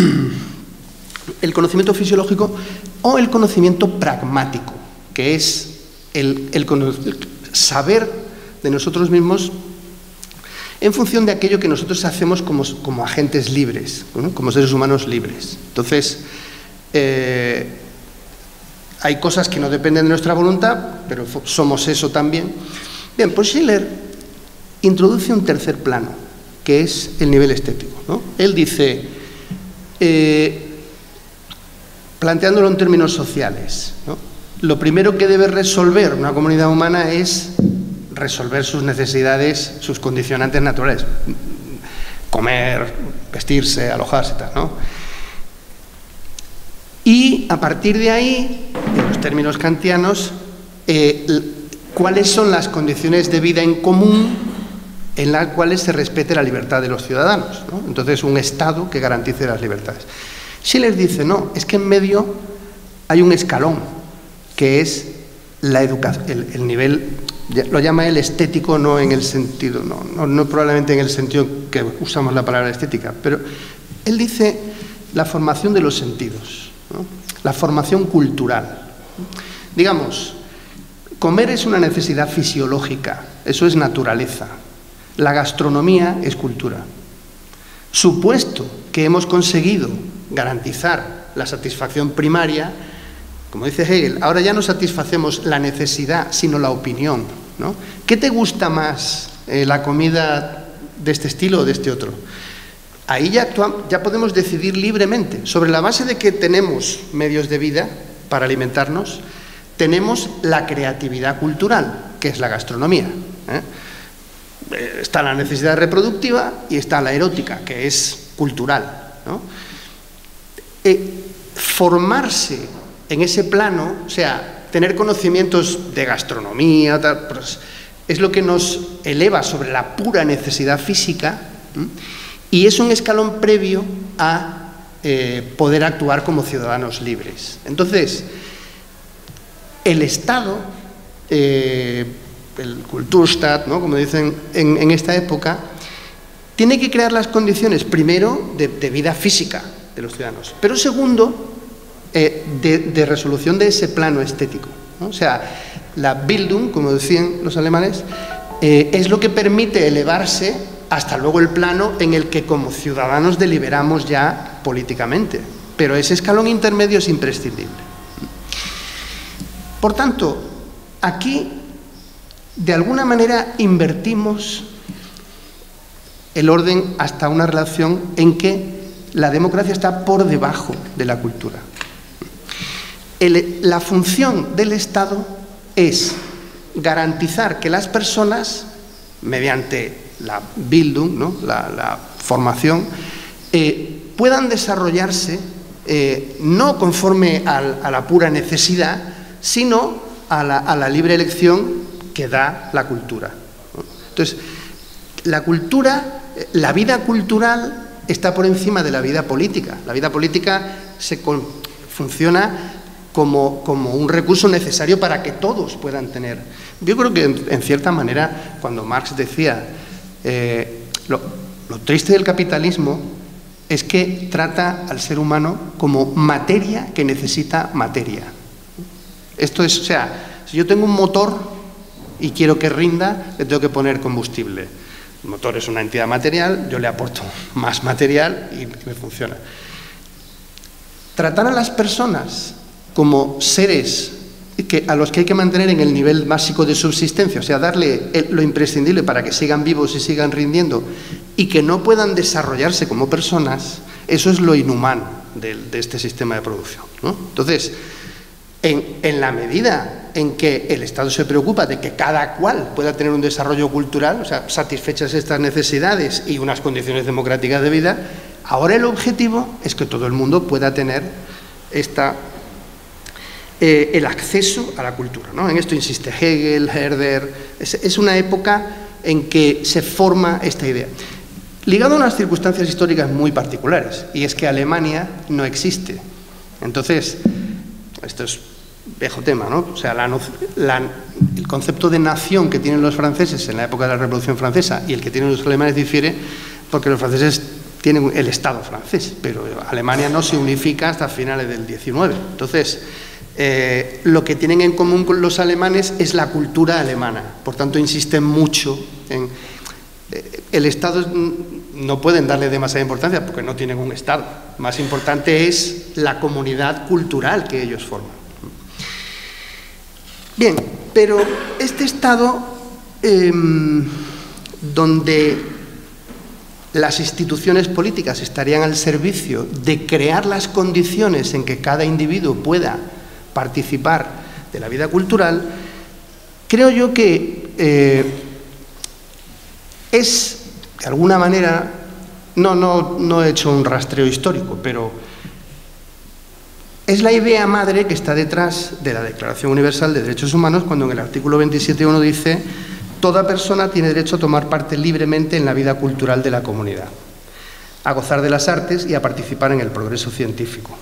el conocimiento fisiológico o el conocimiento pragmático, que es el, el, el saber de nosotros mismos en función de aquello que nosotros hacemos como, como agentes libres, ¿no? Como seres humanos libres. Entonces, eh, hay cosas que no dependen de nuestra voluntad, pero somos eso también. Bien, pues Schiller introduce un tercer plano, que es el nivel estético, ¿no? Él dice, eh, planteándolo en términos sociales, ¿no? Lo primero que debe resolver una comunidad humana es resolver sus necesidades, sus condicionantes naturales, comer, vestirse, alojarse, tal, ¿no? Y a partir de ahí, en los términos kantianos, eh, ¿cuáles son las condiciones de vida en común en las cuales se respete la libertad de los ciudadanos, ¿no? Entonces, un Estado que garantice las libertades. Schiller dice, no, es que en medio hay un escalón, que es la educación, el, el nivel, lo llama él estético, no en el sentido, no, no, no probablemente en el sentido que usamos la palabra estética, pero él dice la formación de los sentidos, ¿no? La formación cultural. Digamos, comer es una necesidad fisiológica, eso es naturaleza. La gastronomía es cultura. Supuesto que hemos conseguido garantizar la satisfacción primaria, como dice Hegel, ahora ya no satisfacemos la necesidad, sino la opinión, ¿no? ¿Qué te gusta más, eh, la comida de este estilo o de este otro? Ahí ya, actuamos, ya podemos decidir libremente. Sobre la base de que tenemos medios de vida para alimentarnos, tenemos la creatividad cultural, que es la gastronomía, ¿eh? Está la necesidad reproductiva y está la erótica, que es cultural, ¿no? Eh, formarse en ese plano, o sea, tener conocimientos de gastronomía, tal, pues, es lo que nos eleva sobre la pura necesidad física, ¿eh? Y es un escalón previo a eh, poder actuar como ciudadanos libres. Entonces, el Estado, eh, el Kulturstaat, ¿no?, como dicen en, en esta época, tiene que crear las condiciones, primero, de, de vida física de los ciudadanos, pero segundo, eh, de, de resolución de ese plano estético, ¿no? O sea, la Bildung, como decían los alemanes, eh, es lo que permite elevarse hasta luego el plano en el que como ciudadanos deliberamos ya políticamente, pero ese escalón intermedio es imprescindible. Por tanto, aquí de alguna manera invertimos el orden hasta una relación en que la democracia está por debajo de la cultura. El, la función del Estado es garantizar que las personas, mediante la Bildung, ¿no?, la, la formación, eh, puedan desarrollarse eh, no conforme al, a la pura necesidad, sino a la, a la libre elección que da la cultura, ¿no? Entonces, la cultura, la vida cultural está por encima de la vida política. La vida política se con, funciona como, como un recurso necesario para que todos puedan tener. Yo creo que, en, en cierta manera, cuando Marx decía eh, lo, lo triste del capitalismo es que trata al ser humano como materia que necesita materia. Esto es, o sea, si yo tengo un motor y quiero que rinda, le tengo que poner combustible. El motor es una entidad material, yo le aporto más material y me funciona. Tratar a las personas como seres que, a los que hay que mantener en el nivel básico de subsistencia, o sea, darle el, lo imprescindible para que sigan vivos y sigan rindiendo y que no puedan desarrollarse como personas, eso es lo inhumano de, de este sistema de producción, ¿no? Entonces, en, en la medida en que el Estado se preocupa de que cada cual pueda tener un desarrollo cultural, o sea, satisfechas estas necesidades y unas condiciones democráticas de vida, ahora el objetivo es que todo el mundo pueda tener esta, eh, el acceso a la cultura, ¿no? En esto insiste Hegel, Herder, es, es una época en que se forma esta idea. ligado a unas circunstancias históricas muy particulares, y es que Alemania no existe. Entonces, esto es viejo tema, ¿no? O sea, la, la, el concepto de nación que tienen los franceses en la época de la Revolución Francesa y el que tienen los alemanes difiere porque los franceses tienen el Estado francés, pero Alemania no se unifica hasta finales del diecinueve. Entonces, eh, lo que tienen en común con los alemanes es la cultura alemana. Por tanto, insisten mucho en... Eh, el Estado no pueden darle demasiada importancia porque no tienen un Estado. Más importante es la comunidad cultural que ellos forman. Bien, pero este Estado eh, donde las instituciones políticas estarían al servicio de crear las condiciones en que cada individuo pueda participar de la vida cultural, creo yo que eh, es, de alguna manera, no, no, no he hecho un rastreo histórico, pero es la idea madre que está detrás de la Declaración Universal de Derechos Humanos, cuando en el artículo veintisiete punto uno dice: toda persona tiene derecho a tomar parte libremente en la vida cultural de la comunidad, a gozar de las artes y a participar en el progreso científico.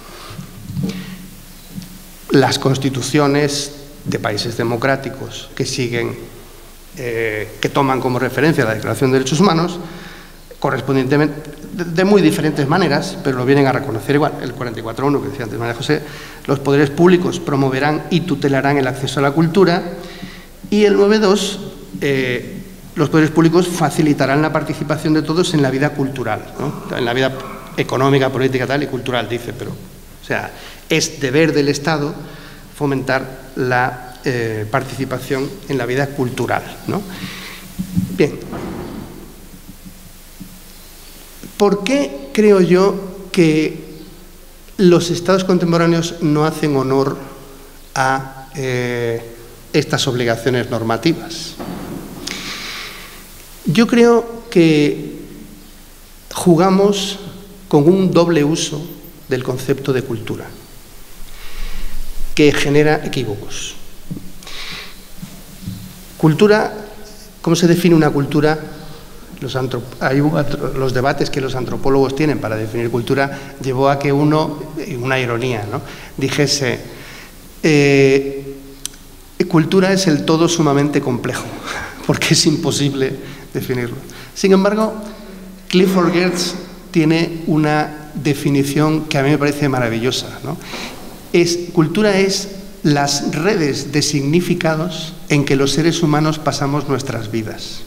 Las constituciones de países democráticos que siguen, eh, que toman como referencia la Declaración de Derechos Humanos, correspondientemente, de, de muy diferentes maneras, pero lo vienen a reconocer igual. El cuarenta y cuatro punto uno, que decía antes María José: los poderes públicos promoverán y tutelarán el acceso a la cultura. Y el nueve punto dos, eh, los poderes públicos facilitarán la participación de todos en la vida cultural, ¿no? En la vida económica, política, tal y cultural, dice, pero, o sea, es deber del Estado fomentar la eh, participación en la vida cultural, ¿no? Bien. ¿Por qué creo yo que los estados contemporáneos no hacen honor a eh, estas obligaciones normativas? Yo creo que jugamos con un doble uso del concepto de cultura, que genera equívocos. Cultura, ¿cómo se define una cultura? Los, hay los debates que los antropólogos tienen para definir cultura llevó a que uno, una ironía, ¿no?, dijese: eh, cultura es el todo sumamente complejo, porque es imposible definirlo. Sin embargo, Clifford Geertz tiene una definición que a mí me parece maravillosa, ¿no? Es, cultura es las redes de significados en que los seres humanos pasamos nuestras vidas.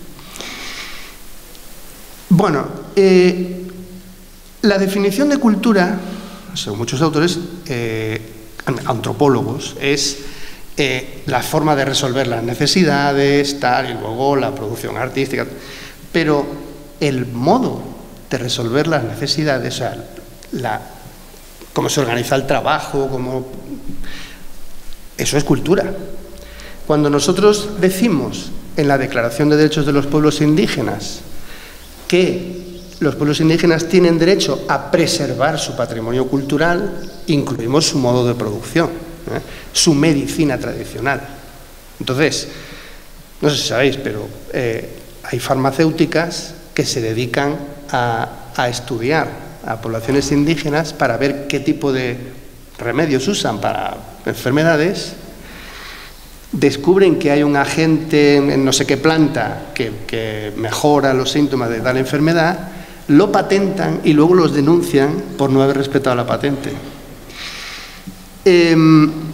Bueno, eh, la definición de cultura, según muchos autores, eh, antropólogos, es eh, la forma de resolver las necesidades, tal, y luego la producción artística. Pero el modo de resolver las necesidades, o sea, la, cómo se organiza el trabajo, cómo, eso es cultura. Cuando nosotros decimos en la Declaración de Derechos de los Pueblos Indígenas que los pueblos indígenas tienen derecho a preservar su patrimonio cultural, incluimos su modo de producción, ¿eh?, su medicina tradicional. Entonces, no sé si sabéis, pero eh, hay farmacéuticas que se dedican a, a estudiar a poblaciones indígenas para ver qué tipo de remedios usan para enfermedades. Descubren que hay un agente en no sé qué planta que, que mejora los síntomas de tal enfermedad, lo patentan y luego los denuncian por no haber respetado la patente. Eh,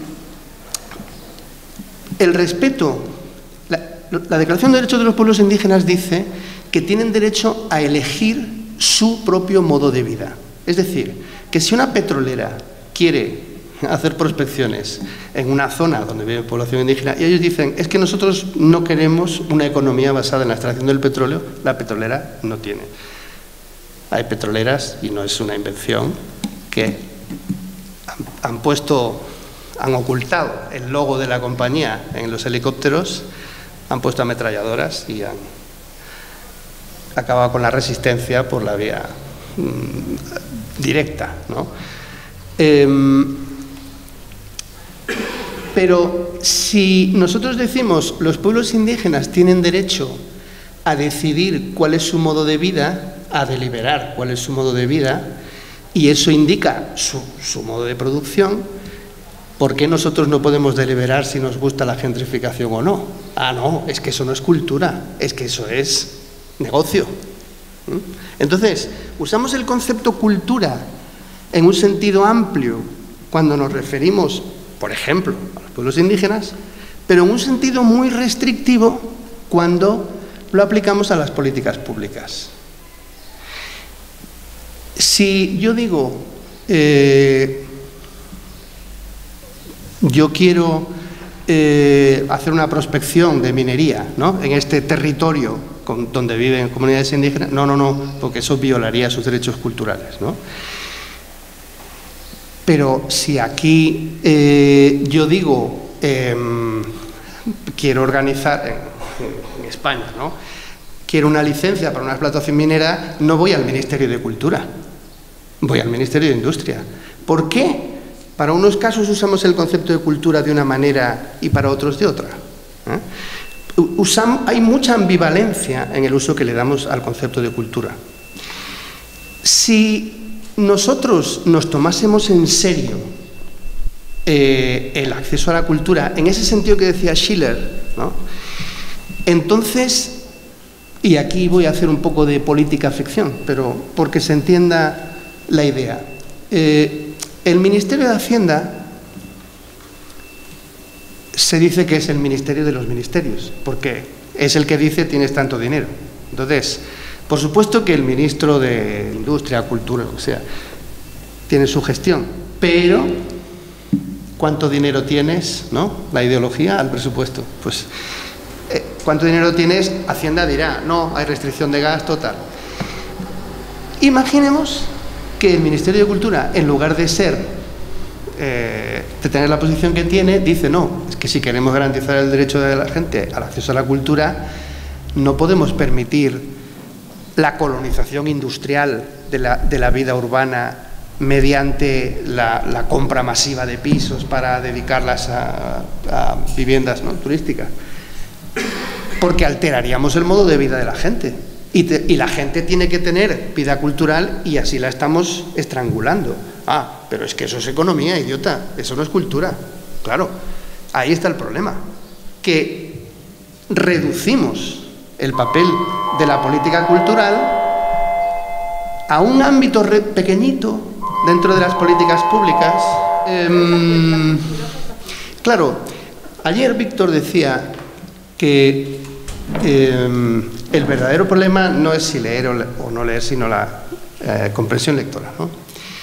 el respeto, la, la Declaración de Derechos de los Pueblos Indígenas dice que tienen derecho a elegir su propio modo de vida. Es decir, que si una petrolera quiere hacer prospecciones en una zona donde vive población indígena y ellos dicen: es que nosotros no queremos una economía basada en la extracción del petróleo, la petrolera no tiene. Hay petroleras, y no es una invención, que han, han puesto, han ocultado el logo de la compañía en los helicópteros, han puesto ametralladoras y han acabado con la resistencia por la vía mmm, directa, ¿no? Eh, Pero si nosotros decimos los pueblos indígenas tienen derecho a decidir cuál es su modo de vida, a deliberar cuál es su modo de vida, y eso indica su, su modo de producción. ¿Por qué nosotros no podemos deliberar si nos gusta la gentrificación o no? Ah, no, es que eso no es cultura, es que eso es negocio. Entonces, usamos el concepto cultura en un sentido amplio cuando nos referimos, por ejemplo, a los pueblos indígenas, pero en un sentido muy restrictivo cuando lo aplicamos a las políticas públicas. Si yo digo, eh, yo quiero eh, hacer una prospección de minería, ¿no?, en este territorio con, donde viven comunidades indígenas, no, no, no, porque eso violaría sus derechos culturales, ¿no? Pero si aquí eh, yo digo, eh, quiero organizar, en, en España, ¿no?, quiero una licencia para una explotación minera, no voy al Ministerio de Cultura, voy al Ministerio de Industria. ¿Por qué? Para unos casos usamos el concepto de cultura de una manera y para otros de otra. ¿eh? Usamos, hay mucha ambivalencia en el uso que le damos al concepto de cultura. Si nosotros nos tomásemos en serio eh, el acceso a la cultura, en ese sentido que decía Schiller, ¿no?, entonces, y aquí voy a hacer un poco de política ficción, pero porque se entienda la idea, eh, el Ministerio de Hacienda se dice que es el ministerio de los ministerios, porque es el que dice tienes tanto dinero. Entonces, por supuesto que el ministro de Industria, Cultura, o sea, tiene su gestión, pero ¿cuánto dinero tienes, no? La ideología al presupuesto. Pues, eh, ¿cuánto dinero tienes? Hacienda dirá, no, hay restricción de gasto, tal. Imaginemos que el Ministerio de Cultura, en lugar de ser, eh, de tener la posición que tiene, dice, no, es que si queremos garantizar el derecho de la gente al acceso a la cultura, no podemos permitir la colonización industrial de la, de la vida urbana mediante la, la compra masiva de pisos para dedicarlas a, a viviendas, ¿no?, turísticas, porque alteraríamos el modo de vida de la gente. Y, te, y la gente tiene que tener vida cultural y así la estamos estrangulando. Ah, pero es que eso es economía, idiota, eso no es cultura. Claro, ahí está el problema, que reducimos el papel de la política cultural a un ámbito re pequeñito dentro de las políticas públicas. Eh, claro, ayer Víctor decía que eh, el verdadero problema no es si leer o, le o no leer, sino la eh, comprensión lectora, ¿no?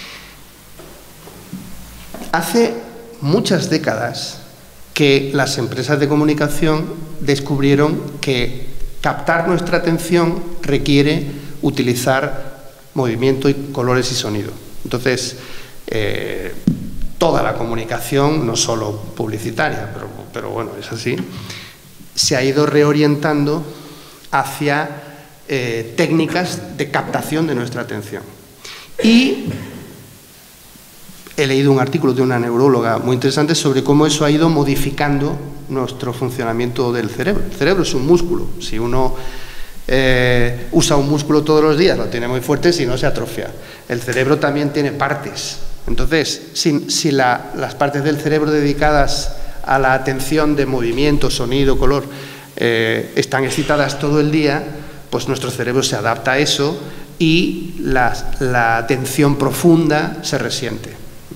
Hace muchas décadas que las empresas de comunicación descubrieron que captar nuestra atención requiere utilizar movimiento, y colores y sonido. Entonces, eh, toda la comunicación, no solo publicitaria, pero, pero bueno, es así, se ha ido reorientando hacia eh, técnicas de captación de nuestra atención. Y he leído un artículo de una neuróloga muy interesante sobre cómo eso ha ido modificando nuestro funcionamiento del cerebro. El cerebro es un músculo. Si uno eh, usa un músculo todos los días, lo tiene muy fuerte, si no se atrofia. El cerebro también tiene partes. Entonces, si, si la, las partes del cerebro dedicadas a la atención de movimiento, sonido, color, eh, están excitadas todo el día, pues nuestro cerebro se adapta a eso y la, la atención profunda se resiente.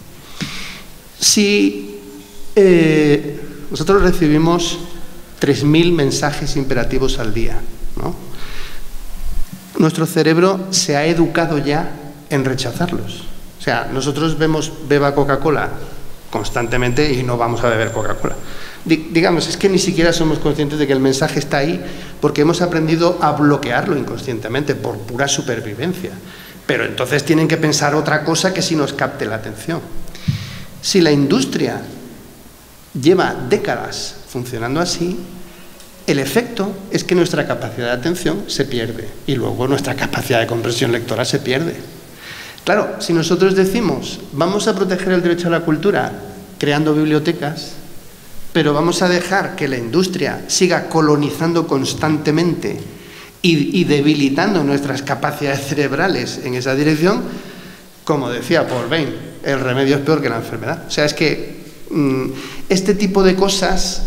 Si eh, nosotros recibimos tres mil mensajes imperativos al día, ¿no?, nuestro cerebro se ha educado ya en rechazarlos. O sea, nosotros vemos beba Coca-Cola constantemente y no vamos a beber Coca-Cola. Digamos, es que ni siquiera somos conscientes de que el mensaje está ahí porque hemos aprendido a bloquearlo inconscientemente por pura supervivencia. Pero entonces tienen que pensar otra cosa que sí nos capte la atención. Si la industria lleva décadas funcionando así, el efecto es que nuestra capacidad de atención se pierde y luego nuestra capacidad de comprensión lectora se pierde. Claro, si nosotros decimos vamos a proteger el derecho a la cultura creando bibliotecas, pero vamos a dejar que la industria siga colonizando constantemente y, y debilitando nuestras capacidades cerebrales en esa dirección, como decía Paul Bain, el remedio es peor que la enfermedad. O sea, es que mmm, este tipo de cosas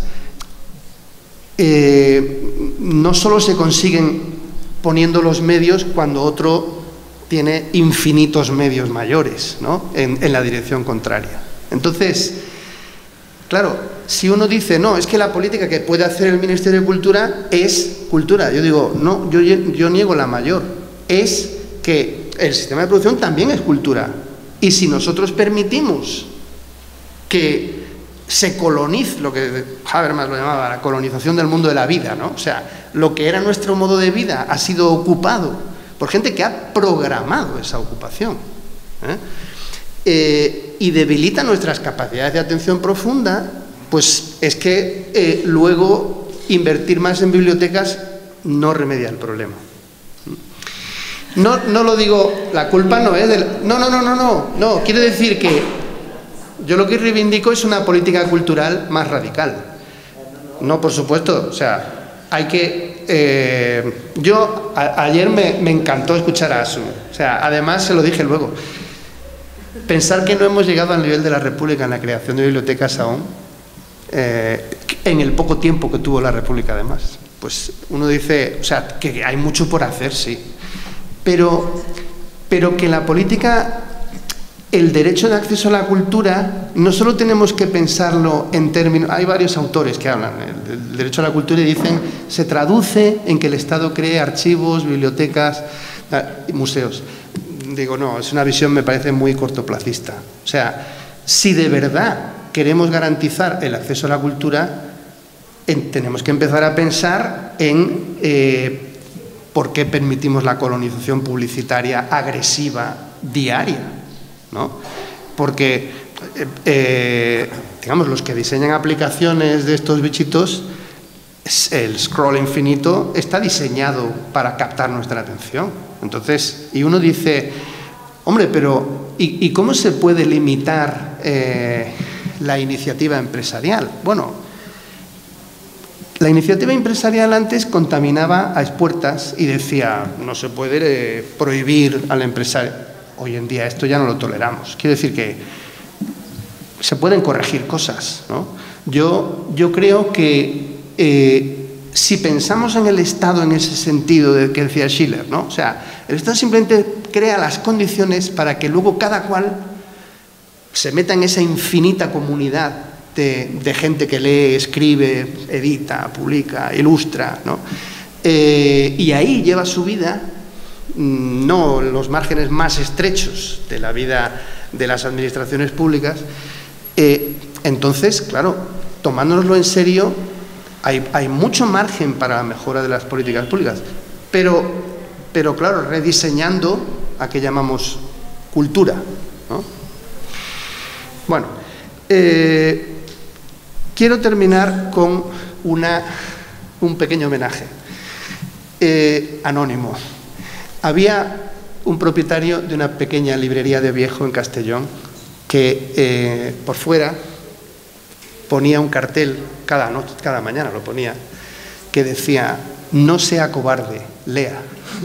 eh, no solo se consiguen poniendo los medios cuando otro tiene infinitos medios mayores, ¿no?, en, en la dirección contraria. Entonces, claro, si uno dice, no, es que la política que puede hacer el Ministerio de Cultura es cultura, yo digo, no, yo, yo niego la mayor, es que el sistema de producción también es cultura. Y si nosotros permitimos que se colonice, lo que Habermas lo llamaba la colonización del mundo de la vida, ¿no? O sea, lo que era nuestro modo de vida ha sido ocupado por gente que ha programado esa ocupación, ¿eh? Eh, y debilita nuestras capacidades de atención profunda, pues es que eh, luego invertir más en bibliotecas no remedia el problema. No, no lo digo, la culpa no es del... No, no, no, no, no, no, quiere decir que yo lo que reivindico es una política cultural más radical. No, por supuesto, o sea, hay que... Eh, yo a, ayer me, me encantó escuchar a Asun, o sea, además se lo dije luego. Pensar que no hemos llegado al nivel de la República en la creación de bibliotecas aún, eh, en el poco tiempo que tuvo la República además, pues uno dice, o sea, que hay mucho por hacer, sí, pero, pero que la política, el derecho de acceso a la cultura, no solo tenemos que pensarlo en términos, hay varios autores que hablan del derecho a la cultura y dicen, se traduce en que el Estado cree archivos, bibliotecas, museos. Digo, no, es una visión, me parece, muy cortoplacista. O sea, si de verdad queremos garantizar el acceso a la cultura, en, tenemos que empezar a pensar en eh, por qué permitimos la colonización publicitaria agresiva diaria, ¿no? Porque, eh, eh, digamos, los que diseñan aplicaciones de estos bichitos, el scroll infinito está diseñado para captar nuestra atención. Entonces, y uno dice, hombre, pero ¿y, y cómo se puede limitar eh, la iniciativa empresarial? Bueno, la iniciativa empresarial antes contaminaba a expuertas y decía, no se puede eh, prohibir al empresario. Hoy en día esto ya no lo toleramos. Quiero decir que se pueden corregir cosas, ¿no? Yo, yo creo que eh, si pensamos en el Estado en ese sentido de que decía Schiller, ¿no? O sea, el Estado simplemente crea las condiciones para que luego cada cual se meta en esa infinita comunidad de, de gente que lee, escribe, edita, publica, ilustra, ¿no? Eh, y ahí lleva su vida, no en los márgenes más estrechos de la vida de las administraciones públicas. Eh, entonces, claro, tomándonoslo en serio, Hay, hay mucho margen para la mejora de las políticas públicas, pero, pero claro, rediseñando a que llamamos cultura, ¿no? Bueno, eh, quiero terminar con una, un pequeño homenaje eh, anónimo. Había un propietario de una pequeña librería de viejo en Castellón que eh, por fuera ponía un cartel, cada noche, cada mañana lo ponía, que decía, no sea cobarde, lea.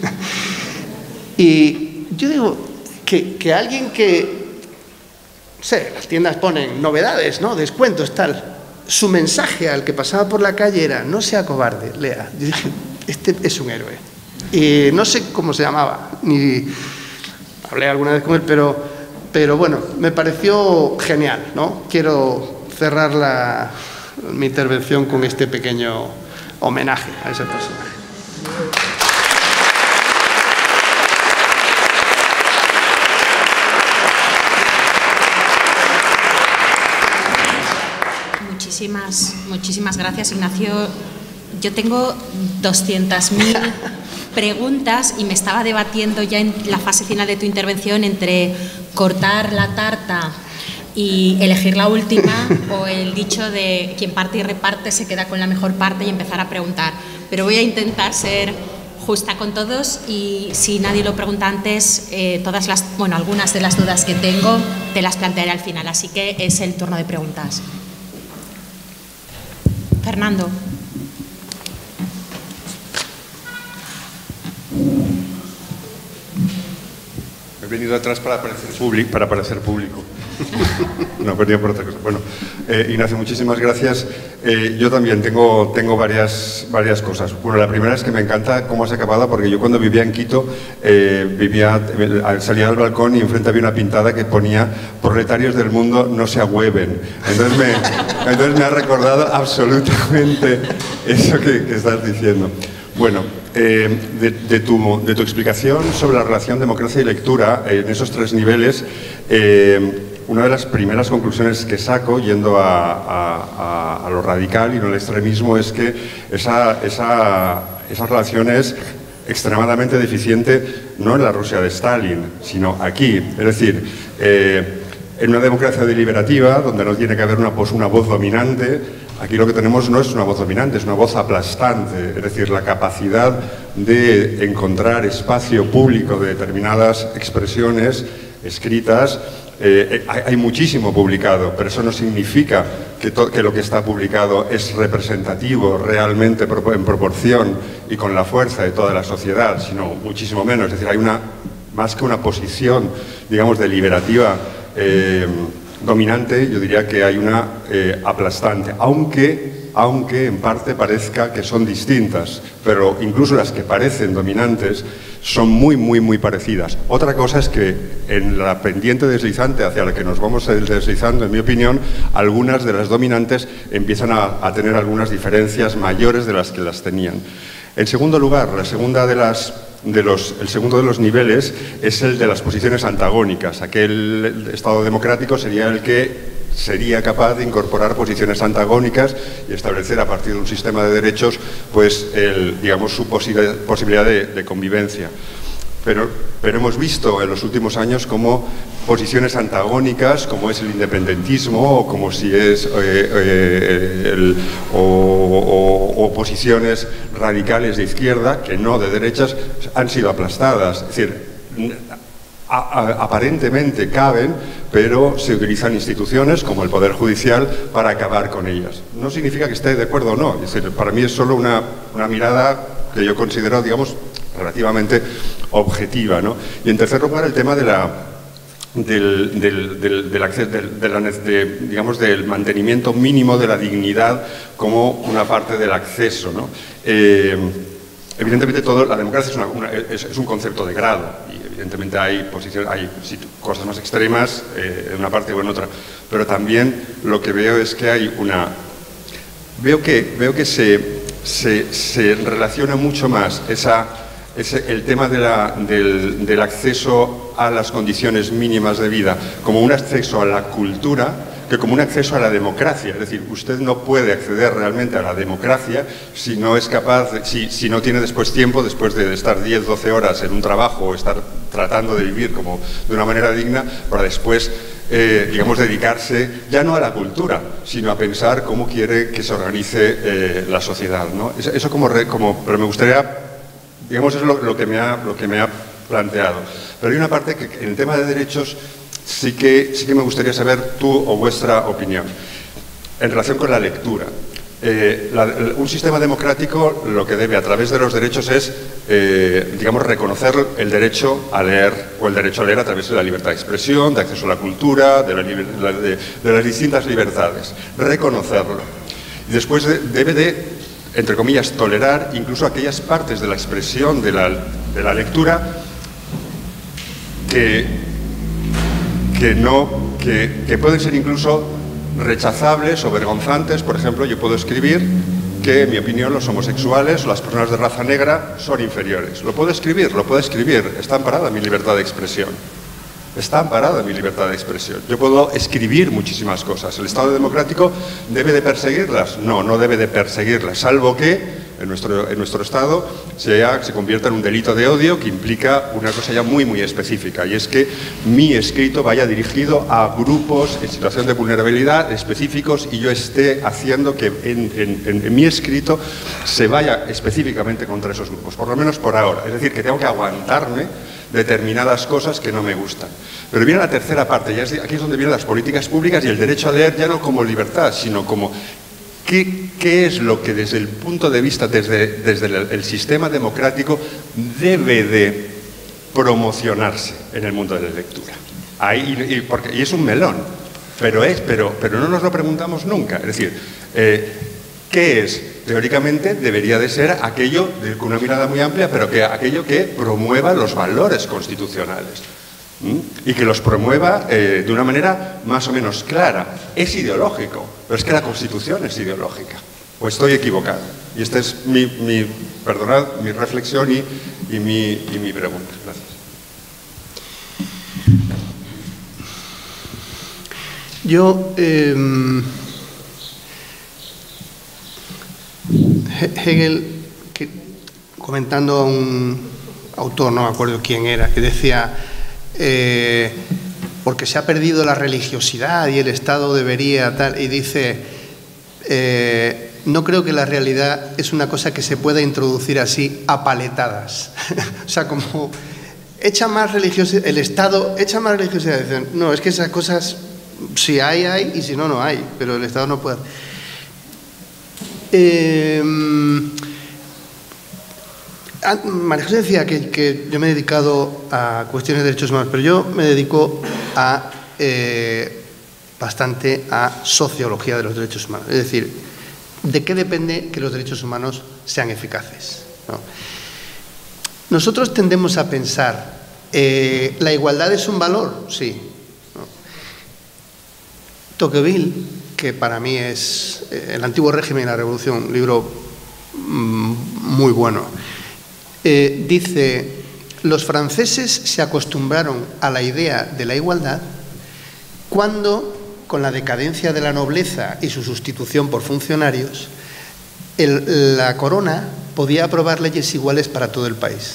Y yo digo, que, que alguien que, no sé, las tiendas ponen novedades, ¿no?, descuentos, tal, su mensaje al que pasaba por la calle era, no sea cobarde, lea. Yo dije, este es un héroe. Y no sé cómo se llamaba, ni hablé alguna vez con él, pero, pero bueno, me pareció genial, ¿no? Quiero cerrar la, mi intervención con este pequeño homenaje a ese personaje. Muchísimas, muchísimas gracias, Ignacio. Yo tengo doscientas mil preguntas y me estaba debatiendo ya en la fase final de tu intervención entre cortar la tarta y elegir la última o el dicho de quien parte y reparte se queda con la mejor parte y empezar a preguntar. Pero voy a intentar ser justa con todos y si nadie lo pregunta antes, eh, todas las, bueno, algunas de las dudas que tengo te las plantearé al final. Así que es el turno de preguntas. Fernando. venido atrás para parecer público. Para parecer público. No, venía por otra cosa. Bueno, eh, Ignacio, muchísimas gracias. Eh, yo también tengo, tengo varias, varias cosas. Bueno, la primera es que me encanta cómo has acabado, porque yo cuando vivía en Quito, eh, vivía, salía al balcón y enfrente había una pintada que ponía "proletarios del mundo, no se ahueven". Entonces me, entonces me ha recordado absolutamente eso que, que estás diciendo. Bueno, eh, de, de, tu, de tu explicación sobre la relación democracia y lectura, eh, en esos tres niveles, eh, una de las primeras conclusiones que saco, yendo a, a, a lo radical y no al extremismo, es que esa, esa, esa relación es extremadamente deficiente no en la Rusia de Stalin, sino aquí. Es decir, eh, en una democracia deliberativa, donde no tiene que haber una, pues, una voz dominante, aquí lo que tenemos no es una voz dominante, es una voz aplastante. Es decir, la capacidad de encontrar espacio público de determinadas expresiones escritas. Eh, hay, hay muchísimo publicado, pero eso no significa que, que lo que está publicado es representativo realmente en proporción y con la fuerza de toda la sociedad, sino muchísimo menos. Es decir, hay una, más que una posición, digamos, deliberativa eh, dominante, yo diría que hay una eh, aplastante, aunque, aunque en parte parezca que son distintas, pero incluso las que parecen dominantes son muy, muy, muy parecidas. Otra cosa es que en la pendiente deslizante hacia la que nos vamos deslizando, en mi opinión, algunas de las dominantes empiezan a, a tener algunas diferencias mayores de las que las tenían. En segundo lugar, la segunda de las, de los, el segundo de los niveles es el de las posiciones antagónicas. Aquel Estado democrático sería el que sería capaz de incorporar posiciones antagónicas y establecer a partir de un sistema de derechos, pues, el, digamos, su posible, posibilidad de, de convivencia. Pero, pero hemos visto en los últimos años como posiciones antagónicas, como es el independentismo, o como si es eh, eh, el, o, o, o posiciones radicales de izquierda, que no de derechas, han sido aplastadas. Es decir, a, a, aparentemente caben, pero se utilizan instituciones como el Poder Judicial para acabar con ellas. No significa que esté de acuerdo o no. Es decir, para mí es solo una, una mirada que yo considero, digamos, relativamente objetiva, ¿no? Y en tercer lugar, el tema de la, del, del, del, del, acceso, del, de la, de, digamos, del mantenimiento mínimo de la dignidad como una parte del acceso, ¿no? Eh, evidentemente, todo, la democracia es, una, una, es, es un concepto de grado, y evidentemente hay, posiciones, hay cosas más extremas eh, en una parte o en otra, pero también lo que veo es que hay una... Veo que, veo que se, se, se relaciona mucho más esa... Es el tema de la, del, del acceso a las condiciones mínimas de vida como un acceso a la cultura que como un acceso a la democracia. Es decir, usted no puede acceder realmente a la democracia si no es capaz, de, si, si no tiene después tiempo, después de estar diez, doce horas en un trabajo o estar tratando de vivir como de una manera digna, para después, eh, digamos, dedicarse ya no a la cultura, sino a pensar cómo quiere que se organice eh, la sociedad, ¿no? Eso, eso como, re, como... Pero me gustaría... Digamos, es lo, lo, que me ha, lo que me ha planteado. Pero hay una parte que en el tema de derechos sí que, sí que me gustaría saber tu o vuestra opinión. En relación con la lectura. Eh, la, un sistema democrático lo que debe a través de los derechos es, eh, digamos, reconocer el derecho a leer, o el derecho a leer a través de la libertad de expresión, de acceso a la cultura, de, la, de, de las distintas libertades. Reconocerlo. Y después de, debe de... entre comillas, tolerar incluso aquellas partes de la expresión de la, de la lectura que, que, no, que, que pueden ser incluso rechazables o vergonzantes. Por ejemplo, yo puedo escribir que, en mi opinión, los homosexuales o las personas de raza negra son inferiores. Lo puedo escribir, lo puedo escribir, está amparada mi libertad de expresión. Está amparada mi libertad de expresión. Yo puedo escribir muchísimas cosas. ¿El Estado democrático debe de perseguirlas? No, no debe de perseguirlas, salvo que en nuestro, en nuestro Estado sea, se convierta en un delito de odio que implica una cosa ya muy, muy específica, y es que mi escrito vaya dirigido a grupos en situación de vulnerabilidad específicos y yo esté haciendo que en, en, en mi escrito se vaya específicamente contra esos grupos, por lo menos por ahora. Es decir, que tengo que aguantarme determinadas cosas que no me gustan. Pero viene la tercera parte, y aquí es donde vienen las políticas públicas y el derecho a leer, ya no como libertad, sino como qué, qué es lo que desde el punto de vista, desde, desde el, el sistema democrático debe de promocionarse en el mundo de la lectura. Ahí, y, y, porque, y es un melón, pero, es, pero, pero no nos lo preguntamos nunca. Es decir, eh, ¿qué es? Teóricamente debería de ser aquello, con una mirada muy amplia, pero que aquello que promueva los valores constitucionales. ¿Mm? Y que los promueva eh, de una manera más o menos clara. Es ideológico, pero es que la Constitución es ideológica. ¿O estoy equivocado? Y esta es mi, mi perdonad, mi reflexión y, y, mi, y mi pregunta. Gracias. Yo, eh, Hegel, que, comentando a un autor, no me acuerdo quién era, que decía, eh, porque se ha perdido la religiosidad y el Estado debería tal, y dice, eh, no creo que la realidad es una cosa que se pueda introducir así a paletadas. O sea, como echa más religiosidad, el Estado echa más religiosidad. Dicen, no, es que esas cosas, si hay, hay, y si no, no hay, pero el Estado no puede. Eh, María José decía que, que yo me he dedicado a cuestiones de derechos humanos, pero yo me dedico a eh, bastante a sociología de los derechos humanos. Es decir, ¿de qué depende que los derechos humanos sean eficaces? ¿No? Nosotros tendemos a pensar, eh, ¿la igualdad es un valor? Sí. ¿No? Tocqueville, que para mí es eh, El antiguo régimen y la revolución, un libro mmm, muy bueno, eh, dice, los franceses se acostumbraron a la idea de la igualdad cuando, con la decadencia de la nobleza y su sustitución por funcionarios, el, la corona podía aprobar leyes iguales para todo el país.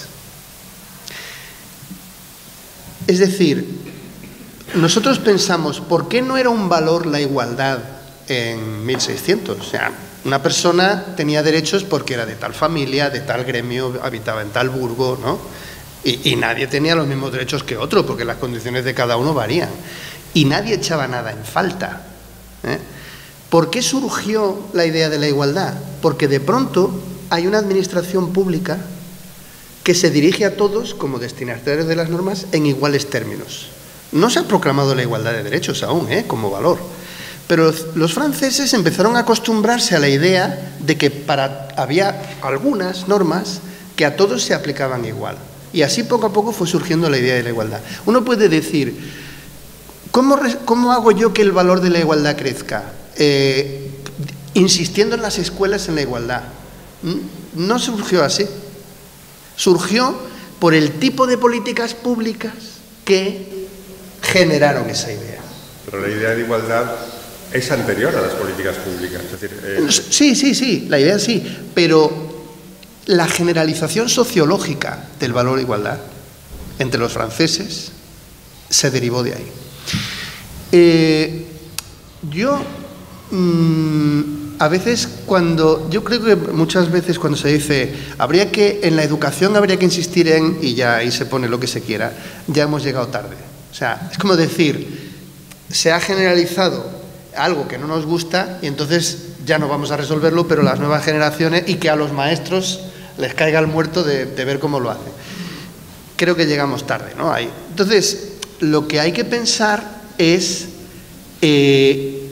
Es decir, nosotros pensamos, ¿por qué no era un valor la igualdad en mil seiscientos? O sea, una persona tenía derechos porque era de tal familia, de tal gremio, habitaba en tal burgo, ¿no? Y, y nadie tenía los mismos derechos que otro, porque las condiciones de cada uno varían. Y nadie echaba nada en falta. ¿eh? ¿Por qué surgió la idea de la igualdad? Porque de pronto hay una administración pública que se dirige a todos como destinatarios de las normas en iguales términos. No se ha proclamado la igualdad de derechos aún, ¿eh? como valor. Pero los franceses empezaron a acostumbrarse a la idea de que para, había algunas normas que a todos se aplicaban igual. Y así poco a poco fue surgiendo la idea de la igualdad. Uno puede decir, ¿cómo, cómo hago yo que el valor de la igualdad crezca? Eh, insistiendo en las escuelas en la igualdad. No surgió así. Surgió por el tipo de políticas públicas que generaron esa idea. Pero la idea de igualdad es anterior a las políticas públicas. Es decir, eh... Sí, sí, sí, la idea sí, pero la generalización sociológica del valor de igualdad entre los franceses se derivó de ahí. Eh, yo, mmm, a veces cuando, yo creo que muchas veces cuando se dice, habría que, en la educación habría que insistir en, y ya ahí se pone lo que se quiera, ya hemos llegado tarde. O sea, es como decir, se ha generalizado algo que no nos gusta y entonces ya no vamos a resolverlo, pero las nuevas generaciones, y que a los maestros les caiga el muerto de, de ver cómo lo hacen. Creo que llegamos tarde, ¿no? Ahí. Entonces, lo que hay que pensar es eh,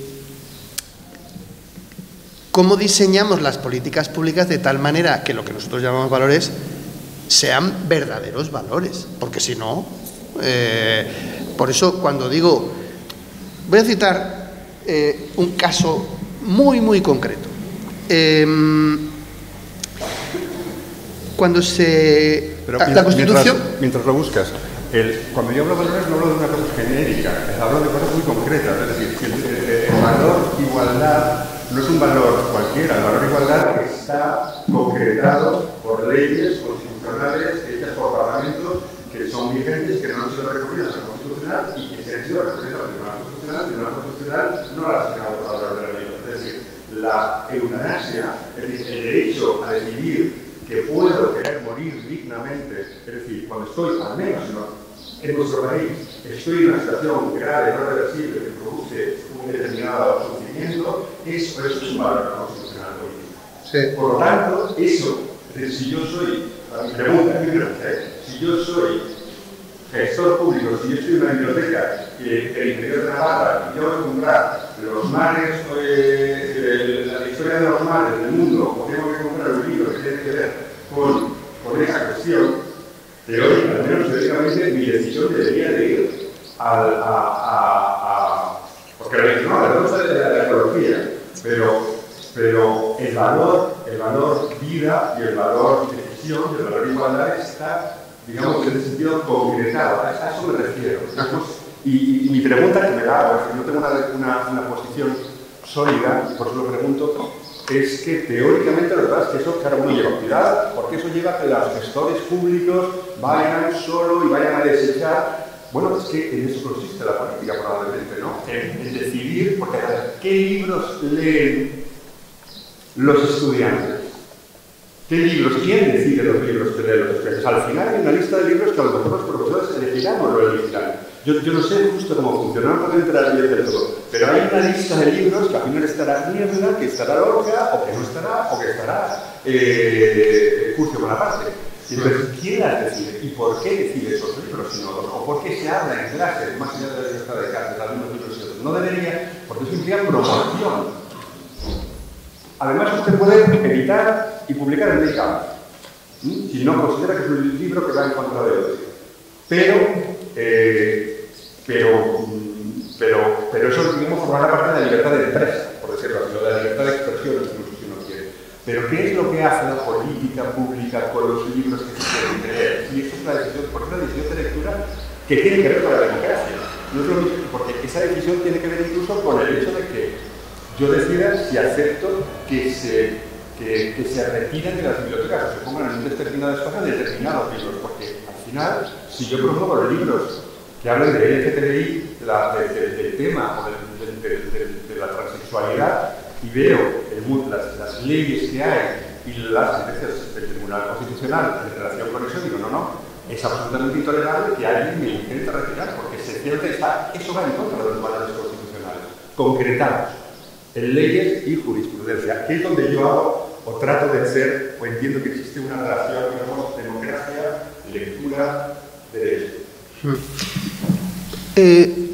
cómo diseñamos las políticas públicas de tal manera que lo que nosotros llamamos valores sean verdaderos valores, porque si no, eh, por eso cuando digo, voy a citar Eh, un caso muy, muy concreto. Eh, cuando se... Pero la, mientras, la Constitución... Mientras, mientras lo buscas, el, cuando yo hablo de valores no hablo de una cosa genérica, hablo de cosas muy concretas. Es decir, el, el, el valor igualdad no es un valor cualquiera, el valor igualdad está concretado por leyes constitucionales hechas por parlamentos que son vigentes, que no han sido recurridas al Constitucional y que se han sido recurridas al Tribunal Constitucional, el Tribunal Constitucional no las ha sacado por la de la ley. Es decir, la eutanasia, es decir, el derecho a decidir que puedo querer morir dignamente, es decir, cuando estoy, al menos en nuestro país, estoy en una situación grave, no reversible, que produce un determinado sufrimiento, eso, eso es un valor constitucional político. Sí. Por lo tanto, eso, es decir, si yo soy, a mi pregunta, mi pregunta, ¿eh? si yo soy gestor público, si yo estoy en una biblioteca eh, el interior de Navarra y yo voy a comprar los mares, eh, la historia de los mares del mundo, o tengo que comprar un libro que tiene que ver con, con esa cuestión, teórica, al menos teóricamente, mi decisión debería de ir a, a, a, a porque no, la cosa es la, la ecología, pero, pero el valor, el valor vida y el valor decisión y el valor igualdad está, digamos, en ese sentido concretado. A eso me refiero. Y, y mi pregunta que me la hago, es que no tengo una, una, una posición sólida, y por eso lo pregunto, es que teóricamente la verdad es que eso, claro, uno lleva cuidado, porque eso lleva a que los gestores públicos vayan solo y vayan a desechar. Bueno, es que en eso consiste la política, probablemente, ¿no? En, en decidir, porque a ver, ¿qué libros leen los estudiantes? ¿Qué libros? ¿Quién decide los libros que leen los estudiantes? Al final hay una lista de libros que a lo mejor los profesores elegirán o no elegirán. Yo, yo no sé justo cómo funciona, no puedo entrar bien del todo, pero hay una lista de libros que al final estará Niebla, que estará Lorca, o que no estará, o que estará eh, Curcio Bonaparte. Entonces, ¿quién las decide? ¿Y por qué decide esos libros? Sino, ¿o por qué se habla en clases, más allá de la libertad de clases, de algunos libros y otros? No debería, porque eso implica promoción. Además, usted puede editar y publicar en México, si no considera que es un libro que va en contra de otro. Pero, eh, pero, pero, pero eso, digamos, formará parte de la libertad de empresa, por decirlo así, o de la libertad de expresión, incluso si uno quiere. Pero, ¿qué es lo que hace la política pública con los libros que se quieren leer? Y eso es la decisión, porque es una decisión de lectura que tiene que ver con la democracia. No es lo mismo, porque esa decisión tiene que ver incluso con el hecho de que yo decida si acepto que se, que, que se retiren de las bibliotecas o se pongan en un determinado espacio determinados libros, porque al final, si yo promuevo los libros que hablan de L G T B I, la, de, de, del tema o de, de, de, de, de la transexualidad, y veo el, las, las leyes que hay y las sentencias del Tribunal Constitucional en relación con eso, digo, no, no, es absolutamente intolerable que alguien me intente retirar, porque se cierta está, eso va en contra de los valores constitucionales, concretados en leyes y jurisprudencia, que es donde yo hago o trato de hacer, o entiendo que existe una relación, digamos, democracia, lectura, derecho. Eh,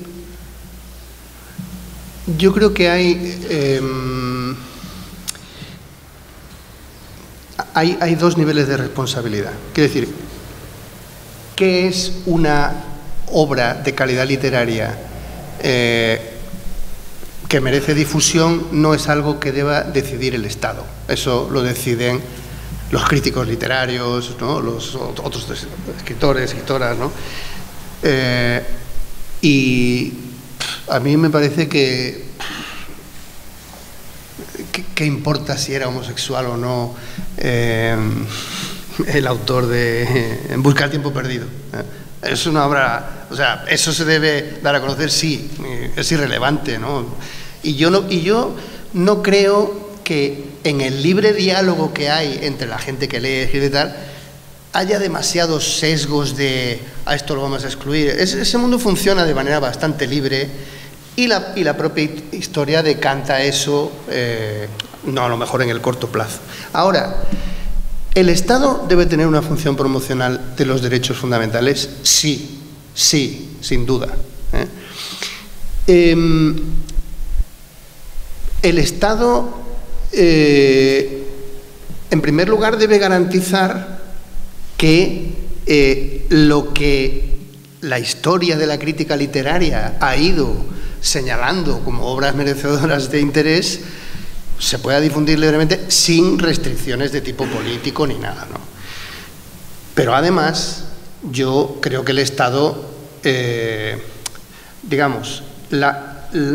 yo creo que hay, eh, hay, hay dos niveles de responsabilidad. Quiero decir, ¿qué es una obra de calidad literaria eh, que merece difusión? No es algo que deba decidir el Estado. Eso lo deciden los críticos literarios, ¿no? Los otros escritores, escritoras, ¿no? Eh, y a mí me parece que, que, que importa si era homosexual o no eh, el autor de En busca del tiempo perdido. ¿eh? Es una obra, o sea, eso se debe dar a conocer, sí, es irrelevante, ¿no? Y yo no, y yo no creo que en el libre diálogo que hay entre la gente que lee, escribe y tal, haya demasiados sesgos de a esto lo vamos a excluir. Es, ese mundo funciona de manera bastante libre y la, y la propia historia decanta eso, eh, no a lo mejor en el corto plazo. Ahora, ¿el Estado debe tener una función promocional de los derechos fundamentales? Sí, sí, sin duda. ¿eh? Eh, el Estado, eh, en primer lugar, debe garantizar que eh, lo que la historia de la crítica literaria ha ido señalando como obras merecedoras de interés se pueda difundir libremente sin restricciones de tipo político ni nada, ¿no? Pero además, yo creo que el Estado, eh, digamos, la, la,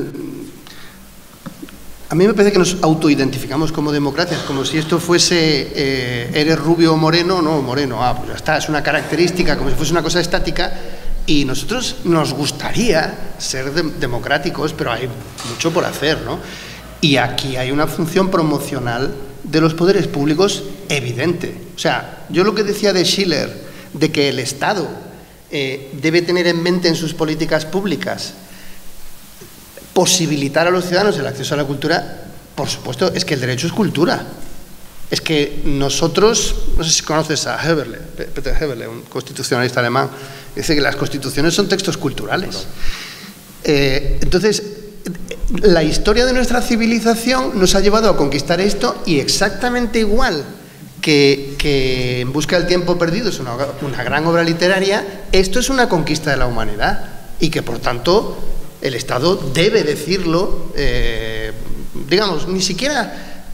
a mí me parece que nos autoidentificamos como democracias, como si esto fuese, eh, eres rubio o moreno, no, moreno, ah, pues ya está, es una característica, como si fuese una cosa estática, y nosotros nos gustaría ser de, democráticos, pero hay mucho por hacer, ¿no? Y aquí hay una función promocional de los poderes públicos evidente. O sea, yo lo que decía de Schiller, de que el Estado eh, debe tener en mente en sus políticas públicas posibilitar a los ciudadanos el acceso a la cultura, por supuesto, es que el derecho es cultura. Es que nosotros, no sé si conoces a Heberle, Peter Heberle, un constitucionalista alemán, dice que las constituciones son textos culturales. Eh, entonces, la historia de nuestra civilización nos ha llevado a conquistar esto, y exactamente igual que, que En busca del tiempo perdido es una, una gran obra literaria, esto es una conquista de la humanidad, y que por tanto el Estado debe decirlo, eh, digamos, ni siquiera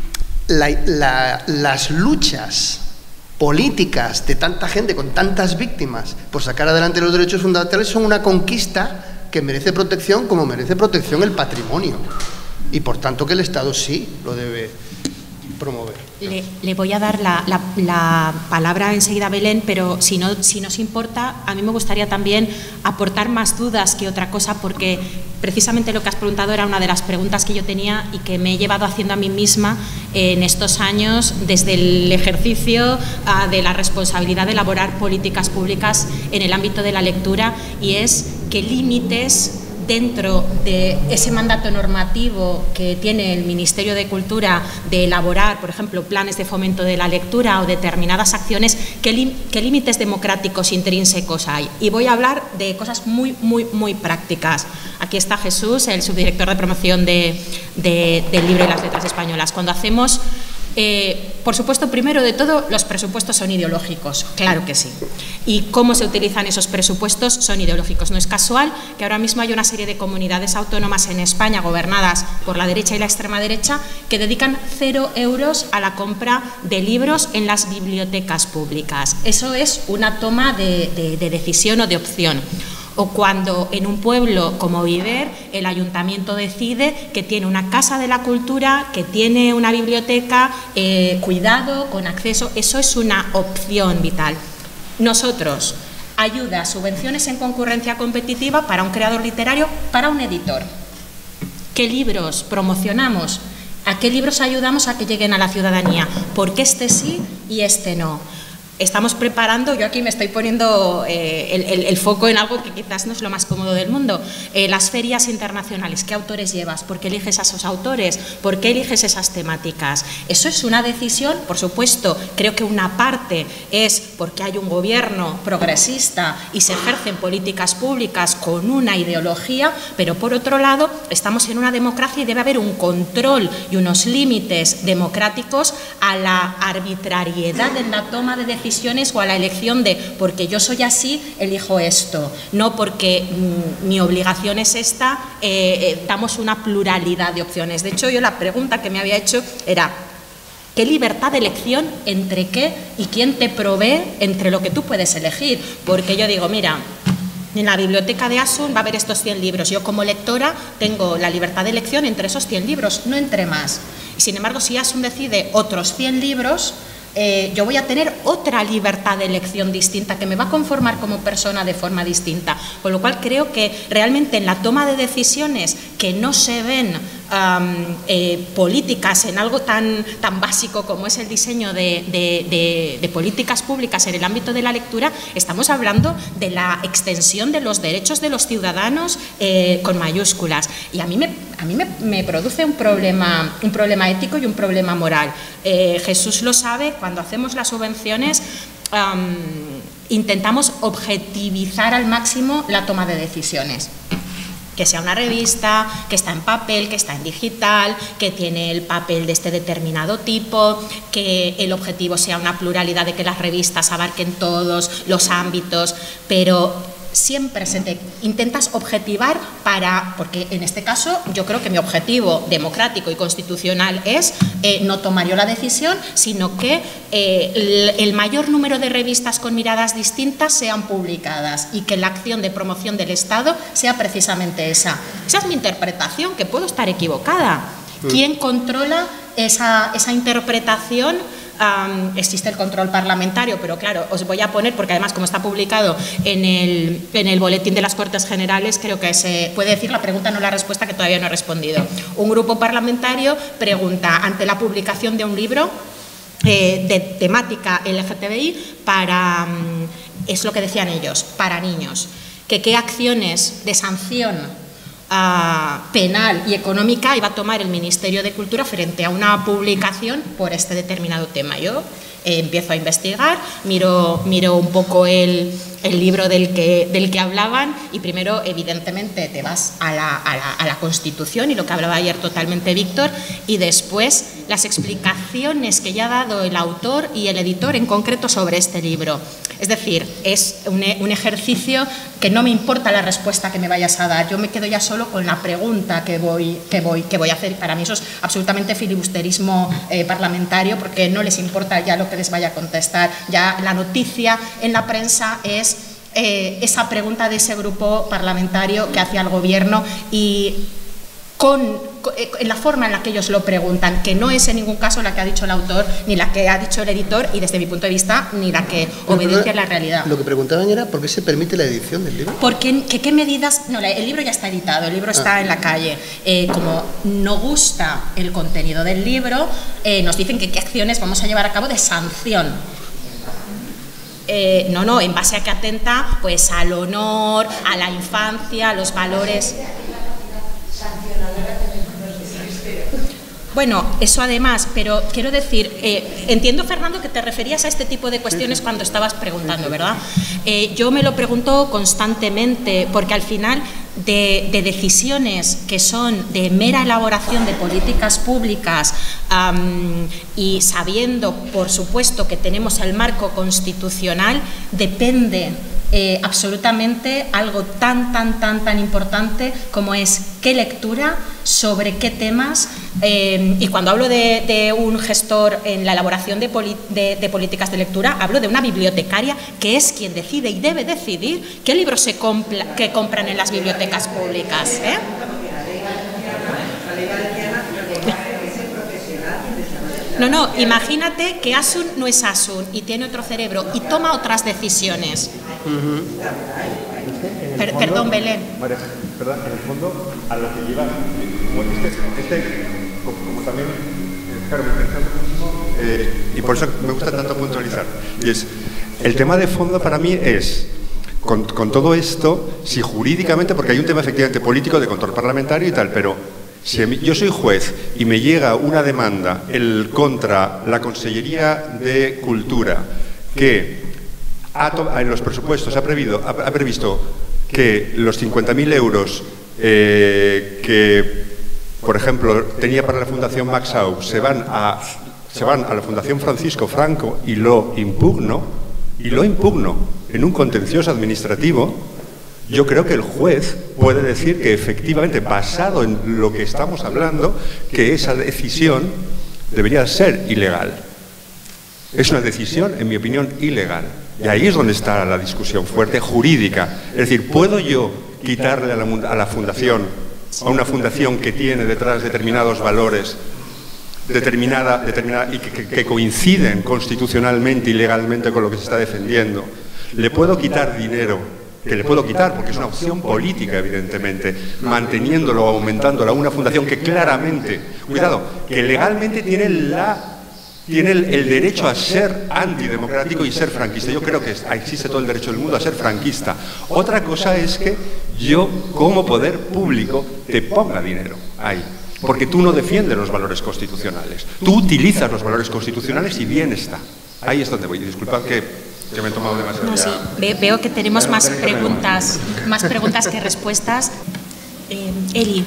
la, la, las luchas políticas de tanta gente, con tantas víctimas, por sacar adelante los derechos fundamentales, son una conquista que merece protección, como merece protección el patrimonio, y por tanto que el Estado sí lo debe promover. Le, le voy a dar la, la, la palabra enseguida a Belén, pero si no, si nos importa, a mí me gustaría también aportar más dudas que otra cosa, porque precisamente lo que has preguntado era una de las preguntas que yo tenía y que me he llevado haciendo a mí misma en estos años, desde el ejercicio uh, de la responsabilidad de elaborar políticas públicas en el ámbito de la lectura, y es qué límites dentro de ese mandato normativo que tiene el Ministerio de Cultura de elaborar, por ejemplo, planes de fomento de la lectura o determinadas acciones, qué, qué límites democráticos intrínsecos hay. Y voy a hablar de cosas muy, muy, muy prácticas. Aquí está Jesús, el subdirector de promoción de, de, del libro y las letras españolas. Cuando hacemos... Eh, por supuesto, primero de todo, los presupuestos son ideológicos, claro que sí. Y cómo se utilizan esos presupuestos son ideológicos. No es casual que ahora mismo hay una serie de comunidades autónomas en España, gobernadas por la derecha y la extrema derecha, que dedican cero euros a la compra de libros en las bibliotecas públicas. Eso es una toma de, de, de decisión o de opción. O cuando en un pueblo como Viver el ayuntamiento decide que tiene una casa de la cultura, que tiene una biblioteca, eh, cuidado, con acceso, eso es una opción vital. Nosotros, ayudas, subvenciones en concurrencia competitiva para un creador literario, para un editor. ¿Qué libros promocionamos? ¿A qué libros ayudamos a que lleguen a la ciudadanía? ¿Por qué este sí y este no? Estamos preparando, yo aquí me estoy poniendo eh, el, el, el foco en algo que quizás no es lo más cómodo del mundo, eh, las ferias internacionales. ¿Qué autores llevas? ¿Por qué eliges a esos autores? ¿Por qué eliges esas temáticas? Eso es una decisión, por supuesto, creo que una parte es porque hay un gobierno progresista y se ejercen políticas públicas con una ideología, pero por otro lado estamos en una democracia y debe haber un control y unos límites democráticos a la arbitrariedad en la toma de decisiones o a la elección de porque yo soy así, elijo esto, no porque mmm, mi obligación es esta, eh, eh, damos una pluralidad de opciones. De hecho, yo la pregunta que me había hecho era ¿qué libertad de elección entre qué y quién te provee entre lo que tú puedes elegir? Porque yo digo, mira, en la biblioteca de Asun va a haber estos cien libros. Yo como lectora tengo la libertad de elección entre esos cien libros, no entre más. Y sin embargo, si Asun decide otros cien libros, Eh, yo voy a tener otra libertad de elección distinta que me va a conformar como persona de forma distinta, con lo cual creo que realmente en la toma de decisiones que no se ven um, eh, políticas en algo tan, tan básico como es el diseño de, de, de, de políticas públicas en el ámbito de la lectura, estamos hablando de la extensión de los derechos de los ciudadanos eh, con mayúsculas, y a mí me, a mí me, me produce un problema, un problema ético y un problema moral. Eh, Jesús lo sabe. Cuando hacemos las subvenciones um, intentamos objetivizar al máximo la toma de decisiones. Que sea una revista, que está en papel, que está en digital, que tiene el papel de este determinado tipo, que el objetivo sea una pluralidad, de que las revistas abarquen todos los ámbitos, pero siempre se te intentas objetivar para, porque en este caso yo creo que mi objetivo democrático y constitucional es eh, no tomar yo la decisión, sino que eh, el, el mayor número de revistas con miradas distintas sean publicadas y que la acción de promoción del Estado sea precisamente esa. Esa es mi interpretación, que puedo estar equivocada. ¿Quién controla esa, esa interpretación? Um, existe el control parlamentario, pero claro, os voy a poner, porque además como está publicado en el, en el boletín de las Cortes Generales, creo que se puede decir la pregunta, no la respuesta, que todavía no he respondido. Un grupo parlamentario pregunta, ante la publicación de un libro eh, de temática L G T B I, para, um, es lo que decían ellos, para niños, que qué acciones de sanción uh, penal y económica iba a tomar el Ministerio de Cultura frente a una publicación por este determinado tema. Yo eh, empiezo a investigar, miro, miro un poco el, el libro del que, del que hablaban y primero, evidentemente, te vas a la, a, la, a la Constitución y lo que hablaba ayer totalmente Víctor, y después las explicaciones que ya ha dado el autor y el editor en concreto sobre este libro. Es decir, es un, un ejercicio que no me importa la respuesta que me vayas a dar, yo me quedo ya solo con la pregunta que voy, que voy, que voy a hacer. Para mí eso es absolutamente filibusterismo eh, parlamentario, porque no les importa ya lo que les vaya a contestar. Ya la noticia en la prensa es eh, esa pregunta de ese grupo parlamentario que hace al gobierno y con, con en la forma en la que ellos lo preguntan, que no es en ningún caso la que ha dicho el autor, ni la que ha dicho el editor, y desde mi punto de vista, ni la que obedece a la realidad. Lo que preguntaban era ¿por qué se permite la edición del libro? Porque que, qué medidas... No, el libro ya está editado, el libro está ah. en la calle. Eh, como no gusta el contenido del libro, eh, nos dicen que qué acciones vamos a llevar a cabo de sanción. Eh, no, no, en base a que atenta pues al honor, a la infancia, a los valores... Bueno, eso además, pero quiero decir, eh, entiendo, Fernando, que te referías a este tipo de cuestiones cuando estabas preguntando, ¿verdad? Eh, yo me lo pregunto constantemente, porque al final de, de decisiones que son de mera elaboración de políticas públicas um, y sabiendo, por supuesto, que tenemos el marco constitucional, depende Eh, absolutamente algo tan, tan, tan, tan importante como es qué lectura, sobre qué temas, eh, y cuando hablo de, de un gestor en la elaboración de, de, de políticas de lectura, hablo de una bibliotecaria que es quien decide y debe decidir qué libros se compra, que compran en las bibliotecas públicas, ¿eh? No, no, imagínate que Asun no es Asun y tiene otro cerebro y toma otras decisiones. Uh-huh. Per, fondo, perdón, Belén. María, perdón, en el fondo, a lo que lleva, bueno, este, este como, como también, claro, me interesa muchísimo, eh, y por eso me gusta tanto puntualizar, y es, el tema de fondo para mí es, con, con todo esto, si jurídicamente, porque hay un tema efectivamente político de control parlamentario y tal, pero si yo soy juez y me llega una demanda el, contra la Consellería de Cultura que ha, en los presupuestos ha previsto, ha, ha previsto que los cincuenta mil euros eh, que, por ejemplo, tenía para la Fundación Max Aub se van a, se van a la Fundación Francisco Franco y lo impugno, y lo impugno en un contencioso administrativo, yo creo que el juez puede decir que efectivamente, basado en lo que estamos hablando, que esa decisión debería ser ilegal. Es una decisión, en mi opinión, ilegal. Y ahí es donde está la discusión fuerte jurídica. Es decir, ¿puedo yo quitarle a la, a la fundación, a una fundación que tiene detrás determinados valores, determinada, determinada y que, que, que coinciden constitucionalmente y legalmente con lo que se está defendiendo? ¿Le puedo quitar dinero? Que le puedo quitar, porque es una opción política, evidentemente, manteniéndolo o aumentándolo a una fundación que claramente, cuidado, que legalmente tiene, la, tiene el, el derecho a ser antidemocrático y ser franquista. Yo creo que existe todo el derecho del mundo a ser franquista. Otra cosa es que yo, como poder público, te ponga dinero ahí, porque tú no defiendes los valores constitucionales. Tú utilizas los valores constitucionales y bien está. Ahí es donde voy. Disculpad que... que me he tomado demasiado. No, sí. Ve, veo que tenemos más preguntas, más preguntas que respuestas. Eh, Eli.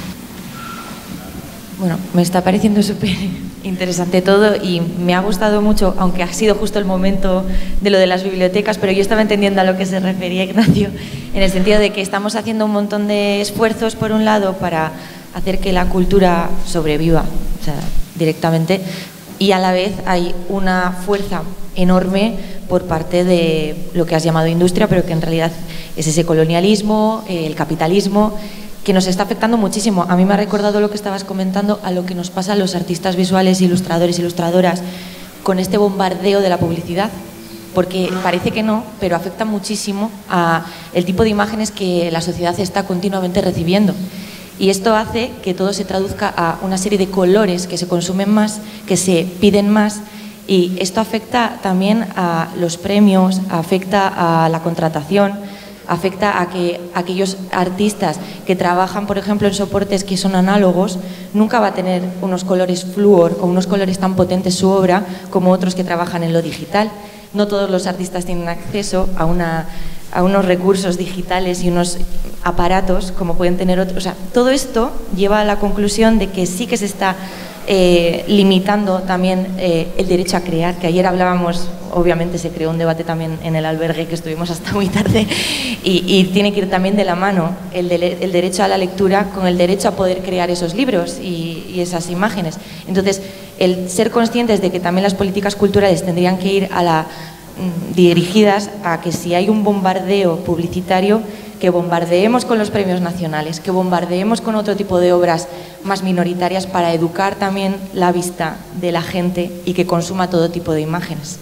Bueno, me está pareciendo súper interesante todo y me ha gustado mucho, aunque ha sido justo el momento de lo de las bibliotecas, pero yo estaba entendiendo a lo que se refería Ignacio, en el sentido de que estamos haciendo un montón de esfuerzos, por un lado, para hacer que la cultura sobreviva, o sea, directamente, y a la vez hay una fuerza enorme por parte de lo que has llamado industria, pero que en realidad es ese colonialismo, el capitalismo, que nos está afectando muchísimo. A mí me ha recordado lo que estabas comentando a lo que nos pasa a los artistas visuales, ilustradores, ilustradoras, con este bombardeo de la publicidad, porque parece que no, pero afecta muchísimo a el tipo de imágenes que la sociedad está continuamente recibiendo. Y esto hace que todo se traduzca a una serie de colores que se consumen más, que se piden más, y esto afecta también a los premios, afecta a la contratación. afecta a que aquellos artistas que trabajan, por ejemplo, en soportes que son análogos, nunca va a tener unos colores flúor o unos colores tan potentes su obra como otros que trabajan en lo digital. No todos los artistas tienen acceso a, una, a unos recursos digitales y unos aparatos como pueden tener otros. O sea, todo esto lleva a la conclusión de que sí que se está eh, limitando también eh, el derecho a crear, que ayer hablábamos, obviamente se creó un debate también en el albergue que estuvimos hasta muy tarde, y, y tiene que ir también de la mano el, de, el derecho a la lectura con el derecho a poder crear esos libros y, y esas imágenes. Entonces, el ser conscientes de que también las políticas culturales tendrían que ir a la, dirigidas a que si hay un bombardeo publicitario, que bombardeemos con los premios nacionales, que bombardeemos con otro tipo de obras más minoritarias para educar también la vista de la gente y que consuma todo tipo de imágenes.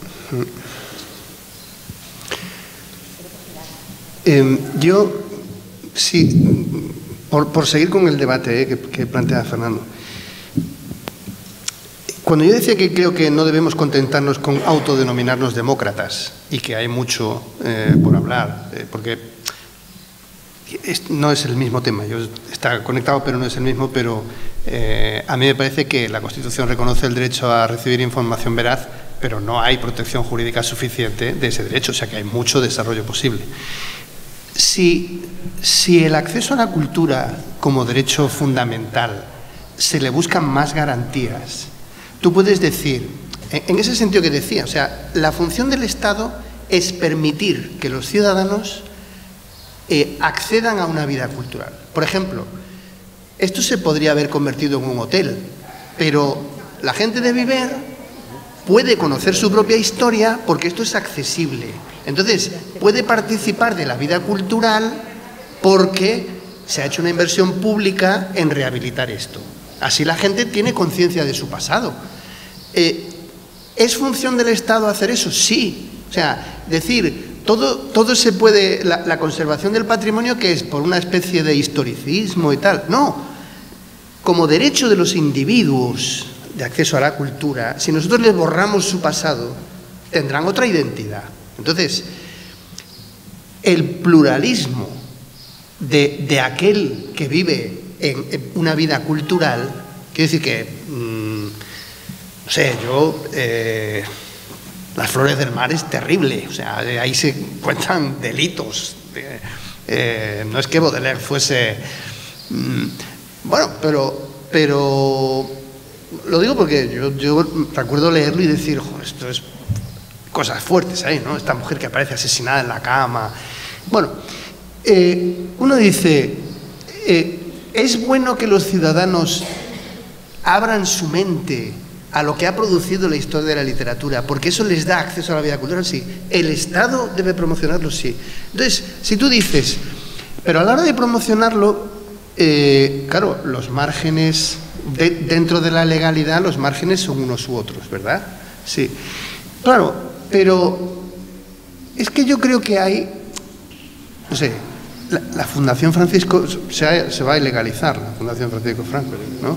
Eh, yo, sí, por, por seguir con el debate eh, que, que plantea Fernando, cuando yo decía que creo que no debemos contentarnos con autodenominarnos demócratas y que hay mucho eh, por hablar, eh, porque es, no es el mismo tema, yo, está conectado pero no es el mismo, pero eh, a mí me parece que la Constitución reconoce el derecho a recibir información veraz, pero no hay protección jurídica suficiente de ese derecho, o sea que hay mucho desarrollo posible. Si, si el acceso a la cultura como derecho fundamental se le buscan más garantías, tú puedes decir, en ese sentido que decía, o sea, la función del Estado es permitir que los ciudadanos eh, accedan a una vida cultural. Por ejemplo, esto se podría haber convertido en un hotel, pero la gente de Viver puede conocer su propia historia porque esto es accesible. Entonces, puede participar de la vida cultural porque se ha hecho una inversión pública en rehabilitar esto. Así la gente tiene conciencia de su pasado. Eh, ¿Es función del Estado hacer eso? Sí. O sea, decir, todo, todo se puede, la, la conservación del patrimonio, que es por una especie de historicismo y tal. No. Como derecho de los individuos de acceso a la cultura, si nosotros les borramos su pasado, tendrán otra identidad. Entonces, el pluralismo de, de aquel que vive en, en una vida cultural, quiere decir que, mmm, no sé, yo, eh, las flores del mar es terrible, o sea, ahí se encuentran delitos. Eh, eh, no es que Baudelaire fuese, mmm, bueno, pero, pero lo digo porque yo, yo recuerdo leerlo y decir, jo, esto es cosas fuertes ahí, ¿no? Esta mujer que aparece asesinada en la cama. Bueno, eh, uno dice, eh, ¿es bueno que los ciudadanos abran su mente a lo que ha producido la historia de la literatura, porque eso les da acceso a la vida cultural? Sí. ¿El Estado debe promocionarlo? Sí. Entonces, si tú dices, pero a la hora de promocionarlo, eh, claro, los márgenes, de, dentro de la legalidad, los márgenes son unos u otros, ¿verdad? Sí. Claro, pero es que yo creo que hay, no sé, la, la Fundación Francisco se, ha, se va a ilegalizar, la Fundación Francisco Franco, ¿no?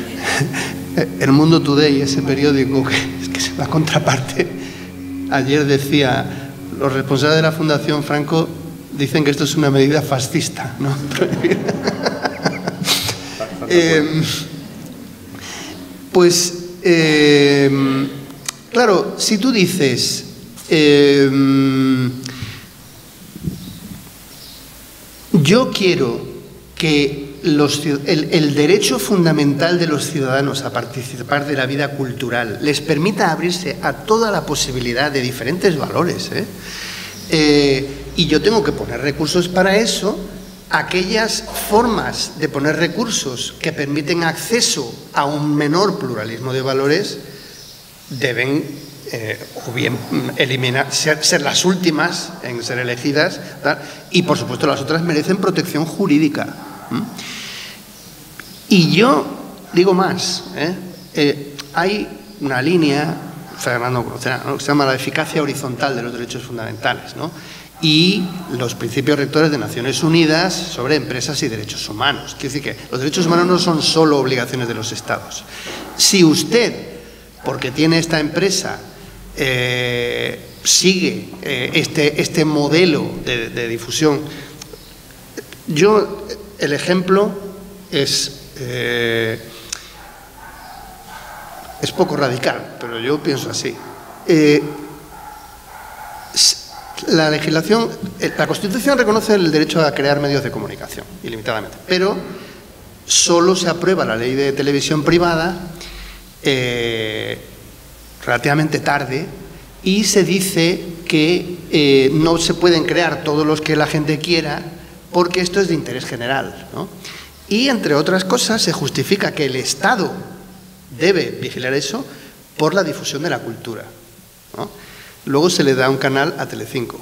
El Mundo Today, ese periódico que, que es la contraparte, ayer decía, los responsables de la Fundación Franco dicen que esto es una medida fascista, ¿no? eh, pues, eh, claro, si tú dices, eh, yo quiero que Los, el, el derecho fundamental de los ciudadanos a participar de la vida cultural les permita abrirse a toda la posibilidad de diferentes valores, ¿eh? Eh, y yo tengo que poner recursos para eso. Aquellas formas de poner recursos que permiten acceso a un menor pluralismo de valores deben eh, o bien eliminar, ser, ser las últimas en ser elegidas, ¿tal? Y por supuesto las otras merecen protección jurídica. Y yo digo más, ¿eh? Eh, hay una línea, Fernando conocerá, ¿no?, que se llama la eficacia horizontal de los derechos fundamentales, ¿no?, y los principios rectores de Naciones Unidas sobre empresas y derechos humanos. Quiere decir que los derechos humanos no son solo obligaciones de los Estados. Si usted, porque tiene esta empresa, eh, sigue eh, este, este modelo de, de difusión. Yo, el ejemplo es, eh, es poco radical, pero yo pienso así. Eh, la legislación, la Constitución reconoce el derecho a crear medios de comunicación, ilimitadamente, pero solo se aprueba la ley de televisión privada eh, relativamente tarde, y se dice que eh, no se pueden crear todos los que la gente quiera porque esto es de interés general, ¿no? Y, entre otras cosas, se justifica que el Estado debe vigilar eso por la difusión de la cultura, ¿no? Luego se le da un canal a Telecinco.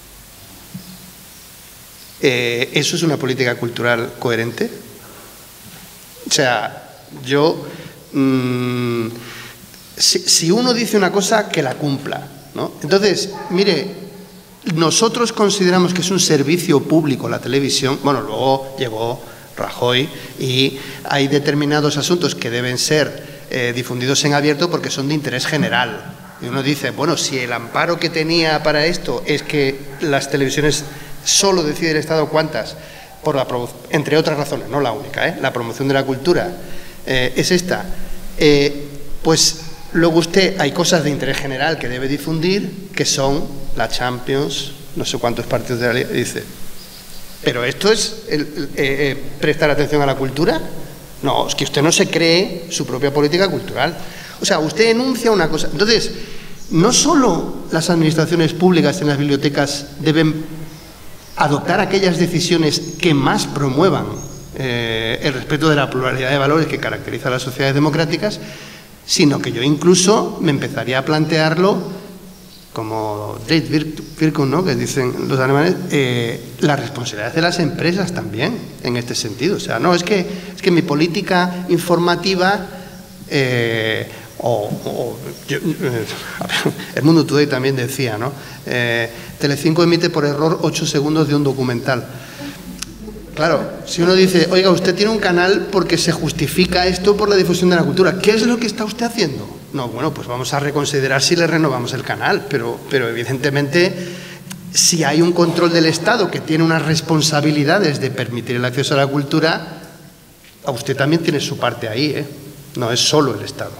Eh, ¿Eso es una política cultural coherente? O sea, yo... Mmm, Si, si uno dice una cosa, que la cumpla, ¿no? Entonces, mire, nosotros consideramos que es un servicio público la televisión. Bueno, luego llegó Rajoy y hay determinados asuntos que deben ser eh, difundidos en abierto porque son de interés general. Y uno dice, bueno, si el amparo que tenía para esto es que las televisiones solo decide el Estado cuántas, por la entre otras razones, no la única, ¿eh? La promoción de la cultura eh, es esta, eh, pues... Luego usted, hay cosas de interés general que debe difundir, que son la Champions, no sé cuántos partidos de la Liga, dice, ¿pero esto es el, el, eh, prestar atención a la cultura? No, es que usted no se cree su propia política cultural. O sea, usted enuncia una cosa. Entonces, no solo las administraciones públicas en las bibliotecas deben adoptar aquellas decisiones que más promuevan eh, el respeto de la pluralidad de valores que caracteriza a las sociedades democráticas, sino que yo incluso me empezaría a plantearlo como Drehtwirkung, ¿no?, que dicen los alemanes, eh, la responsabilidad de las empresas también en este sentido. O sea, no, es que, es que mi política informativa, eh, o, o yo, eh, el Mundo Today también decía, ¿no?, eh, Telecinco emite por error ocho segundos de un documental. Claro, si uno dice, oiga, usted tiene un canal porque se justifica esto por la difusión de la cultura, ¿qué es lo que está usted haciendo? No, bueno, pues vamos a reconsiderar si le renovamos el canal, pero, pero evidentemente, si hay un control del Estado que tiene unas responsabilidades de permitir el acceso a la cultura, a usted también tiene su parte ahí, ¿eh? No es solo el Estado.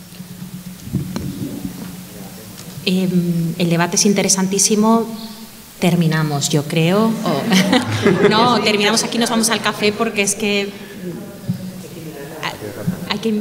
Eh, el debate es interesantísimo. Terminamos, yo creo. Oh. No, terminamos aquí, nos vamos al café porque es que hay que...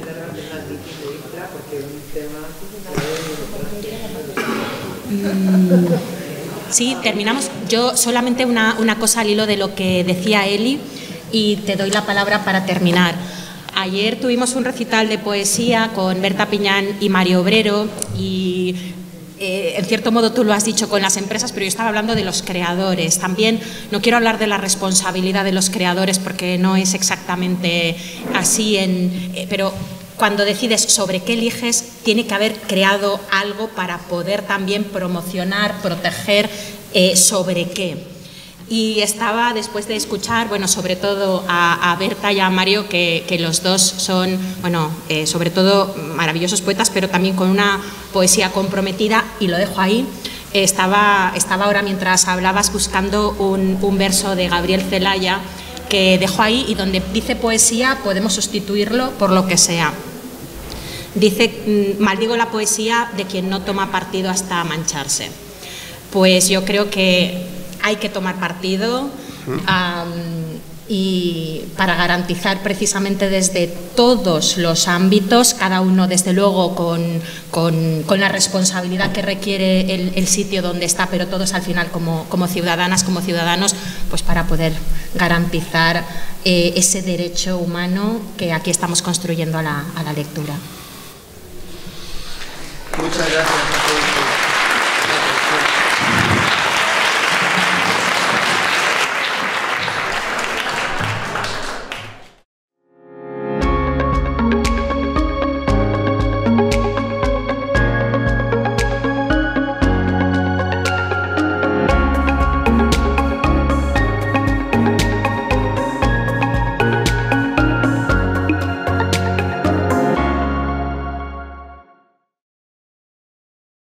Sí, terminamos. Yo solamente una, una cosa al hilo de lo que decía Eli y te doy la palabra para terminar. Ayer tuvimos un recital de poesía con Berta Piñán y Mario Obrero y... Eh, en cierto modo tú lo has dicho con las empresas, pero yo estaba hablando de los creadores. También no quiero hablar de la responsabilidad de los creadores porque no es exactamente así, en, eh, pero cuando decides sobre qué eliges, tiene que haber creado algo para poder también promocionar, proteger eh, sobre qué. Y estaba, después de escuchar, bueno, sobre todo a, a Berta y a Mario, que, que los dos son, bueno, eh, sobre todo maravillosos poetas, pero también con una poesía comprometida, y lo dejo ahí. Eh, estaba, estaba ahora, mientras hablabas, buscando un, un verso de Gabriel Celaya que dejo ahí, y donde dice poesía podemos sustituirlo por lo que sea. Dice, maldigo la poesía de quien no toma partido hasta mancharse. Pues yo creo que hay que tomar partido um, y para garantizar precisamente desde todos los ámbitos, cada uno desde luego con, con, con la responsabilidad que requiere el, el sitio donde está, pero todos al final como, como ciudadanas, como ciudadanos, pues para poder garantizar eh, ese derecho humano que aquí estamos construyendo a la, a la lectura. Muchas gracias.